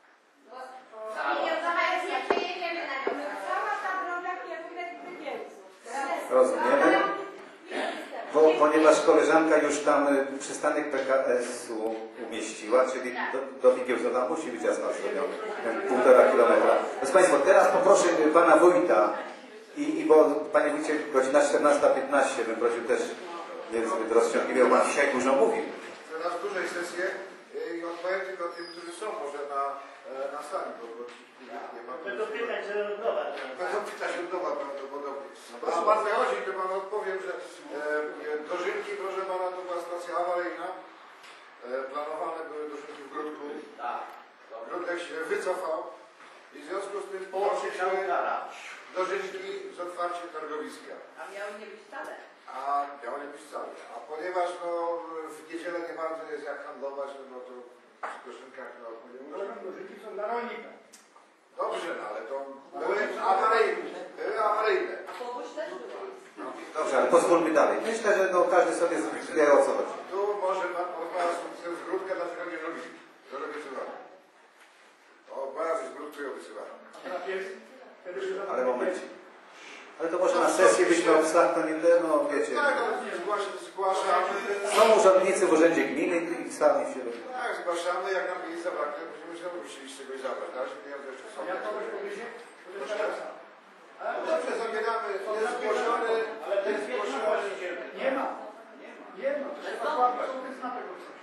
Droga jest, nie przejedziemy na nią. Cała ta droga kierunek Wybielców. Rozumiemy. Ponieważ koleżanka już tam przystanek PKS-u umieściła, czyli do Wigiełzowa musi być jasno zrobiony. 1,5 kilometra. Proszę Państwa, teraz poproszę pana wójta bo panie wójcie, godzina 14:15 bym prosił też niezbyt rozciągliwie, bo pan dzisiaj dużo mówił. Teraz dłużej sesję i odpowiem tylko tym, którzy są może na sali, bo nie ma. Będą pytać, że od nowa. Będą pytać od nowa prawdopodobnie. A pan wychodzi, to panu odpowiem, że dożynki, proszę pana, to była stacja awaryjna. Planowane były dożynki w grudku. Tak. Grudek się wycofał i w związku z tym połączyliśmy dożynki z otwarciem targowiska. środowiska. A miały nie być wcale. A miało nie być wcale. A ponieważ no, w niedzielę nie bardzo jest jak handlować, no to w Koszynkach no, nie Program dożynki są dla rolnika. dobrze, no, ale to były awaryjne. Były awaryjne. A powódź też była. Dobrze, ale pozwólmy dalej. Myślę, że no, każdy sobie wie o co chodzi. Tu może pan porozmawiać z grudkę, dlaczego nie robi. To robi wysyłane. O, bardzo z grudką ją wysyłane. Ale momencie. Ale to może na sesję byśmy obstawili, no wiecie. Tak, no, zgłaszamy. Są urzędnicy w urzędzie gminy i sami się robią. Tak, zgłaszamy, jak nam pieniędzy zabraknie, musimy znowu musieli z czegoś zabrać. Na razie pieniądze jeszcze są. Jak kogoś powiedzieć? To jest szansa. No dobrze, zabieramy, jest zgłoszony, Ale to jest zgłoszony. Nie ma. Nie ma. To jest odpłata. To jest na tego, co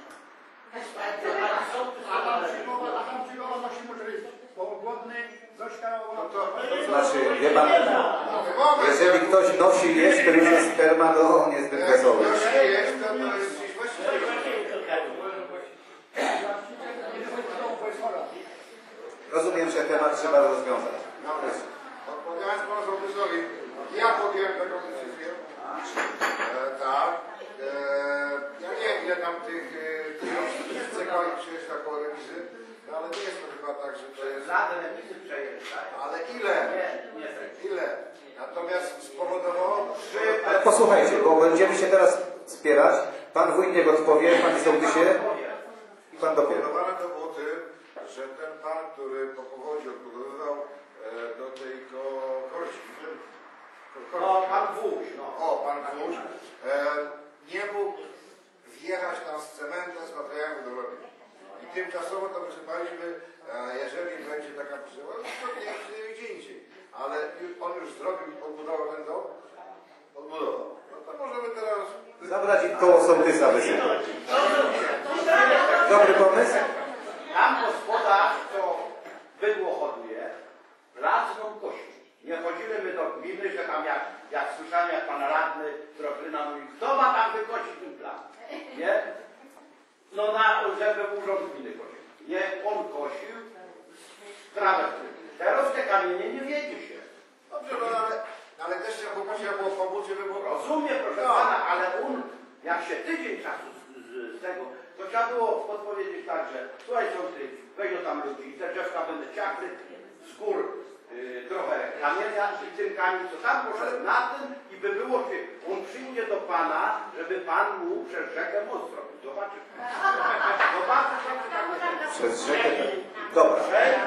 A tam przygoda nosimy ryż. Bo głodny, Zośka... To znaczy, wie pan, jeżeli ktoś nosi jeść ryżę sperma, to niezbyt wesoły. Jeśli jest, to jest gdzieś właściwie. Rozumiem, że temat trzeba rozwiązać. Odpowiadając panu sołtysowi, ja podjąłem taką decyzję. Tak. Ja nie wiem, ile tam tych cekali przyjeżdża koło remizy, no ale nie jest to chyba tak, że to jest... Żadne remisy przejeżdżają. Ale ile? Nie. Ile? Natomiast spowodowało, że... Ale posłuchajcie, bo będziemy się teraz spierać. Pan wójt odpowie, panie sołtysie i pan dopiero. Spowodowane to było tym, że ten pan, który po powodzi odbudowywał do tej korci. No, pan Wóź, no. O, pan Wóź. Nie mógł wjechać tam z cementem, z materiałami do robienia. I tymczasowo to wysypaliśmy, jeżeli będzie taka potrzeba, to nie gdzie indziej. Ale on już zrobił, odbudował ten dom, odbudował. No to możemy teraz... Zabrać i koło sołtysa wysypać. Dobry pomysł? Tam gospodarz, co bydło hoduje, raz ją kości. Nie chodzimy my do gminy, że tam jak słyszałem, jak pan radny Trofryna mówi, kto ma tam wykosić ten plan? Nie? No żeby urząd gminy kosił. Nie, on kosił trawę. Teraz te kamienie nie wiedzie się. Dobrze, no ale też trzeba było pomóc, żeby było... Rozumiem, proszę pana, ale jak się tydzień czasu z tego, to trzeba było podpowiedzieć tak, że słuchaj sołtys, weź tam ludzi, te drzewka będą ciachły z gór trochę kamienia i cynkami, co tam poszedł na tym i by było się, on przyjdzie do pana, żeby pan mu przez rzekę most zrobił. Zobaczysz. Przez rzekę. Dobra.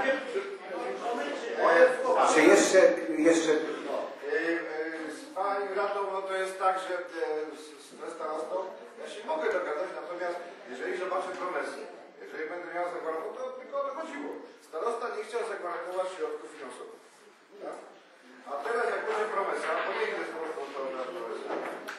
Czy jeszcze... Z panią radą, no to jest tak, że z starostą ja się mogę dogadać, natomiast jeżeli zobaczę promesy, jeżeli będę miał zagwarantować, to tylko o to chodziło. Starosta nie chciał zagwarantować środków finansowych. Tak? A teraz jak będzie promesa, to nie idę z prostą to na promesę.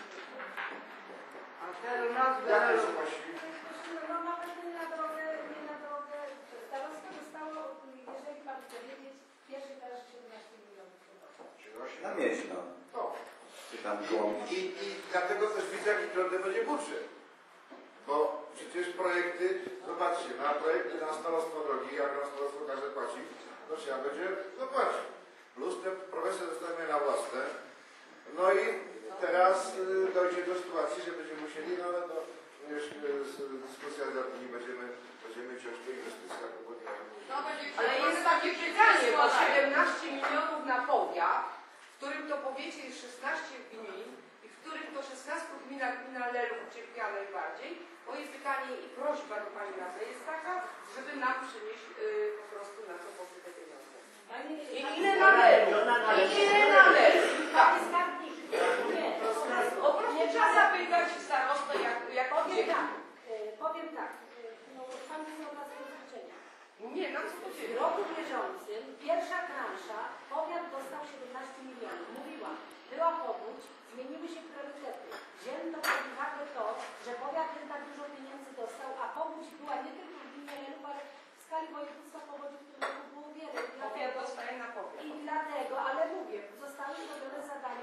A teraz Jak to się właściwie? No nawet nie na drogę. Starosta dostało, jeżeli pan chce wiedzieć, pierwszy teraz 17 milionów. Na wieś, no. No. Czy tam koło... I dlatego też widzę, jaki trudny będzie budżet. Bo przecież projekty, zobaczcie, na projekty na starostwo drogi, jak na starostwo każdy płaci, to trzeba będzie zapłacić. Plus te profesje dostajemy na własne. No i teraz dojdzie do sytuacji, że będziemy musieli, no ale to już dyskusja z radnymi będziemy ciąć po inwestycjach, bo nie. No, ale jest takie pytanie, bo 17 milionów na powiat, w którym to powiecie jest 16 gmin i w którym to 16 gmina Lelów ucierpiała najbardziej, moje pytanie i prośba do pani radnej jest taka, żeby nam przynieść po prostu na to pokryte pieniądze. I ile należy? Ile należy? Tak. Trzeba zapytać starostę, jak Powiem tak, no, pan nie ma do życzenia. Nie, no co to się W roku bieżącym pierwsza transza, powiat dostał 17 milionów. Mówiłam, była powódź, zmieniły się priorytety. Wzięto pod uwagę to, że powiat ten tak dużo pieniędzy dostał, a powódź była nie tylko w gminie Lelów, ale w skali województwa powodzi, które było wiele. Powiat dostaje na powiat. I dlatego, ale mówię, zostały zrobione zadania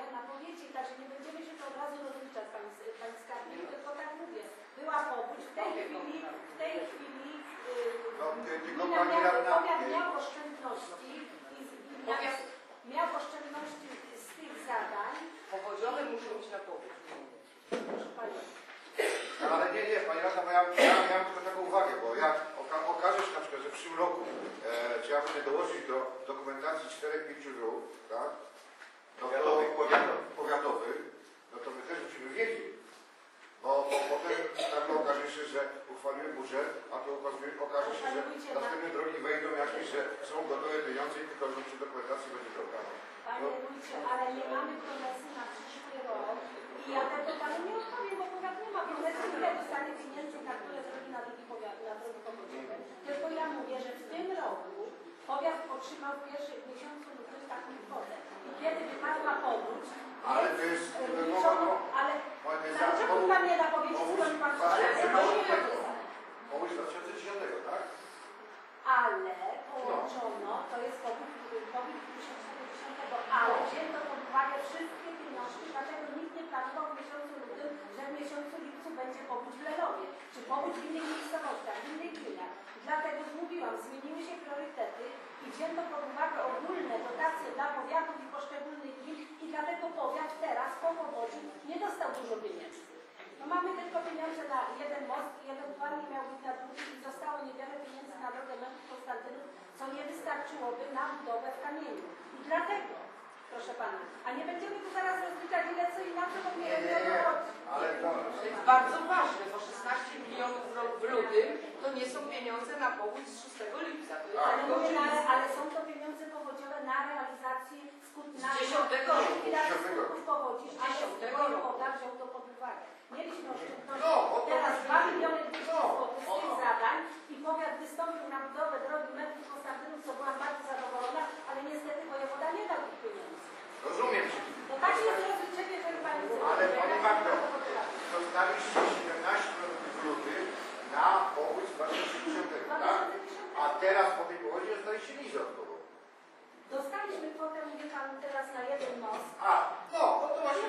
ale nie mamy promesy na przyszły rok. I ja tego panu nie odpowiem, bo powiat nie ma promesy, ile dostanie pieniędzy, na które zrobi na drogi powiatu, na drogi powiatowe. Tylko ja mówię, że w tym roku powiat otrzymał w pierwszym miesiącu lutym taką kwotę. I kiedy wypadła powódź, Ale to jest... ale dlaczego pan nie da powiedzieć, skąd pan Powódź 2010, tak? ale połączono, to jest powód 2010, ale wzięto pod uwagę wszystkie pieniążki, dlatego nikt nie planował w miesiącu lutym, że w miesiącu lipcu będzie powódź w Lerowie, czy powódź w innych miejscowościach, w innych gminach. Dlatego mówiłam, zmieniły się priorytety i wzięto pod uwagę ogólne dotacje dla powiatów i poszczególnych gmin i dlatego powiat teraz po powodzi nie dostał dużo pieniędzy. No mamy tylko pieniądze na jeden most i ewentualnie miał być na drugi i zostało niewiele pieniędzy na drogę Męków Konstantynów, co nie wystarczyłoby na budowę w kamieniu. I dlatego, proszę pana, a nie będziemy tu zaraz rozliczać ile co inaczej, bo nie wiem o co chodzi. Ale to... To jest bardzo ważne, bo 16 milionów w lutym to nie są pieniądze na powódź z 6 lipca. To jest Ale, mówię, ale są to pieniądze powodziowe na realizację skutków, na 10 likwidację skutków powodzi, a 10 powiat wziął to pod uwagę. Mieliśmy oszczędności, teraz 2 miliony 200 złotych z tych zadań i powiat wystąpił na budowę drogi Męków Konstantynów, co byłam bardzo zadowolona, ale niestety wojewoda nie dał tych pieniędzy. Rozumiem cię. No tak jest rozliczenie, że pani Ale Pani Magdo, dostaliście 17 milionów w lutym na powódź 2010, tak? A teraz po tej powodzi dostaliście nic dodatkowo. Dostaliśmy kwotę, mówię panu teraz na jeden most. A, no to właśnie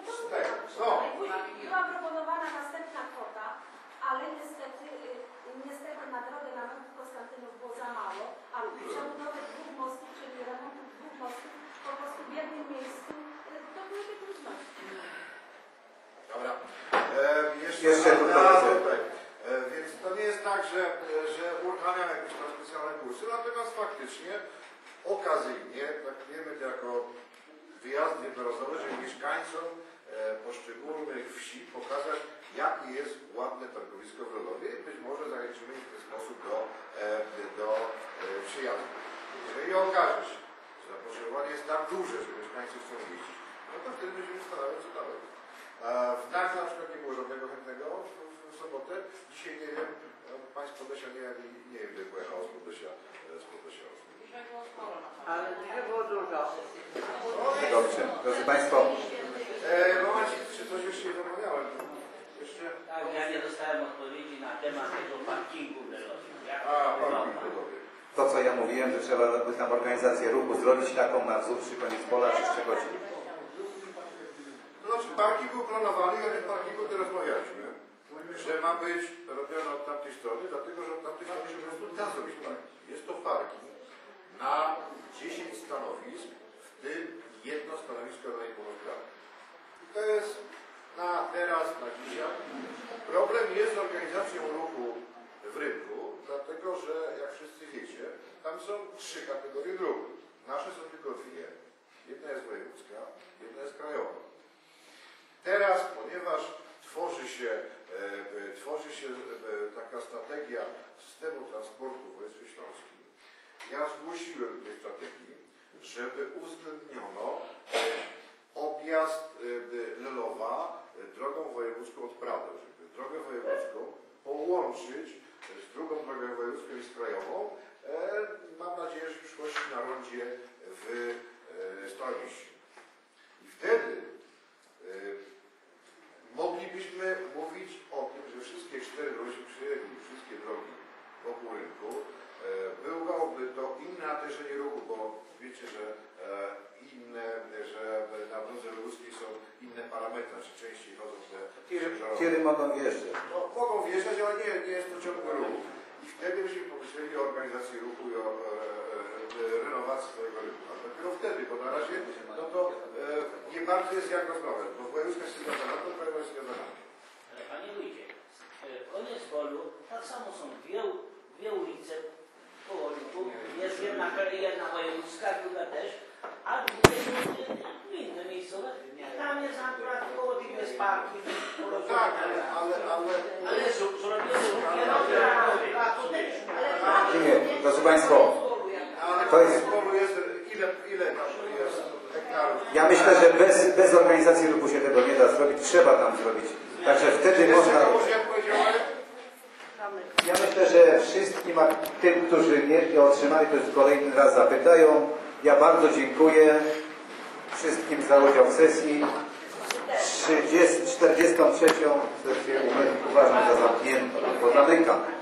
Była proponowana następna kwota, ale niestety na drogę na Męków Konstantynów było za mało, a przebudowę 2 mostów, czyli remontu 2 mostów po prostu w jednym miejscu, to byłyby trudności. Dobra. Jeszcze tutaj. Więc to nie jest tak, że uruchamiamy jakieś tam specjalne kursy, natomiast faktycznie okazyjnie traktujemy to jako wyjazd jednorazowy, żeby mieszkańcom poszczególnych wsi pokazać, jakie jest ładne targowisko w Lerowie i być może zachęcimy ich w ten sposób do przyjazdu. Jeżeli okaże się, że zapotrzebowanie jest tak duże, że mieszkańcy chcą jeździć, no to wtedy będziemy zastanawiać, co dalej. W Gdańsku na przykład nie było żadnego chętnego w sobotę. Dzisiaj nie wiem, państwo z Podlesia nie wiem, gdzie pojechało z Podlesia. Ale nie było dużo. Dobrze, drodzy Państwo. Momencik, czy coś jeszcze nie zapomniałem? Jeszcze? Tak, ja nie dostałem odpowiedzi na temat tego parkingu w Lerowie. To, co ja mówiłem, że trzeba tam organizację ruchu zrobić taką na wzór przy koniec pola czy Szczegocin. To znaczy, parking był planowany, ale w parkingu teraz rozmawialiśmy, że ma być robione od tamtej strony, dlatego że od tamtej strony się po prostu da zrobić parking. Jest to parking na 10 stanowisk, w tym jedno stanowisko na niepełnosprawnych. To jest na teraz, na dzisiaj. Problem jest z organizacją ruchu w rynku, dlatego że, jak wszyscy wiecie, tam są 3 kategorie dróg. Nasze są tylko 2. Jedna jest wojewódzka, jedna jest krajowa. Teraz, ponieważ tworzy się taka strategia systemu transportu w województwie śląskim, ja zgłosiłem tej strategii, żeby uwzględniono objazd Lelowa drogą wojewódzką od Pradeł, żeby drogę wojewódzką połączyć z drugą drogą wojewódzką i z krajową. Mam nadzieję, że w przyszłości na rondzie w Stolinie. I wtedy moglibyśmy mówić o tym, że wszystkie 4 drogi przyjęli, wszystkie drogi wokół rynku, byłoby to inne natężenie ruchu, bo wiecie, że na drodze wojewódzkiej są inne parametry, czy częściej chodzą te Tiry mogą wjeżdżać. No, mogą wjeżdżać, ale nie jest to ciągły ruch. I wtedy byśmy pomyśleli o organizacji ruchu i o renowacji swojego rynku. Ale dopiero wtedy, bo na razie no to nie bardzo jest jak rozmawiać, bo wojewódzka jest związana, to krajowa jest związana. Panie Wójcie, w Koniecpolu tak samo są dwie ulice po Łodzi. Jest jedna wojewódzka, druga też, a dwie inne miejscowe. Tam jest akurat koło tych jest parking. Tak, ale Nie, proszę Państwa, ale to jest... ile tam jest hektarów? Ja myślę, że bez organizacji ruchu się tego nie da zrobić, trzeba tam zrobić. Także wtedy można... Ja myślę, że wszystkim tym, którzy nie otrzymali, to już kolejny raz zapytają. Ja bardzo dziękuję wszystkim za udział w sesji. 43. sesję uważam za zamkniętą. Zamykam.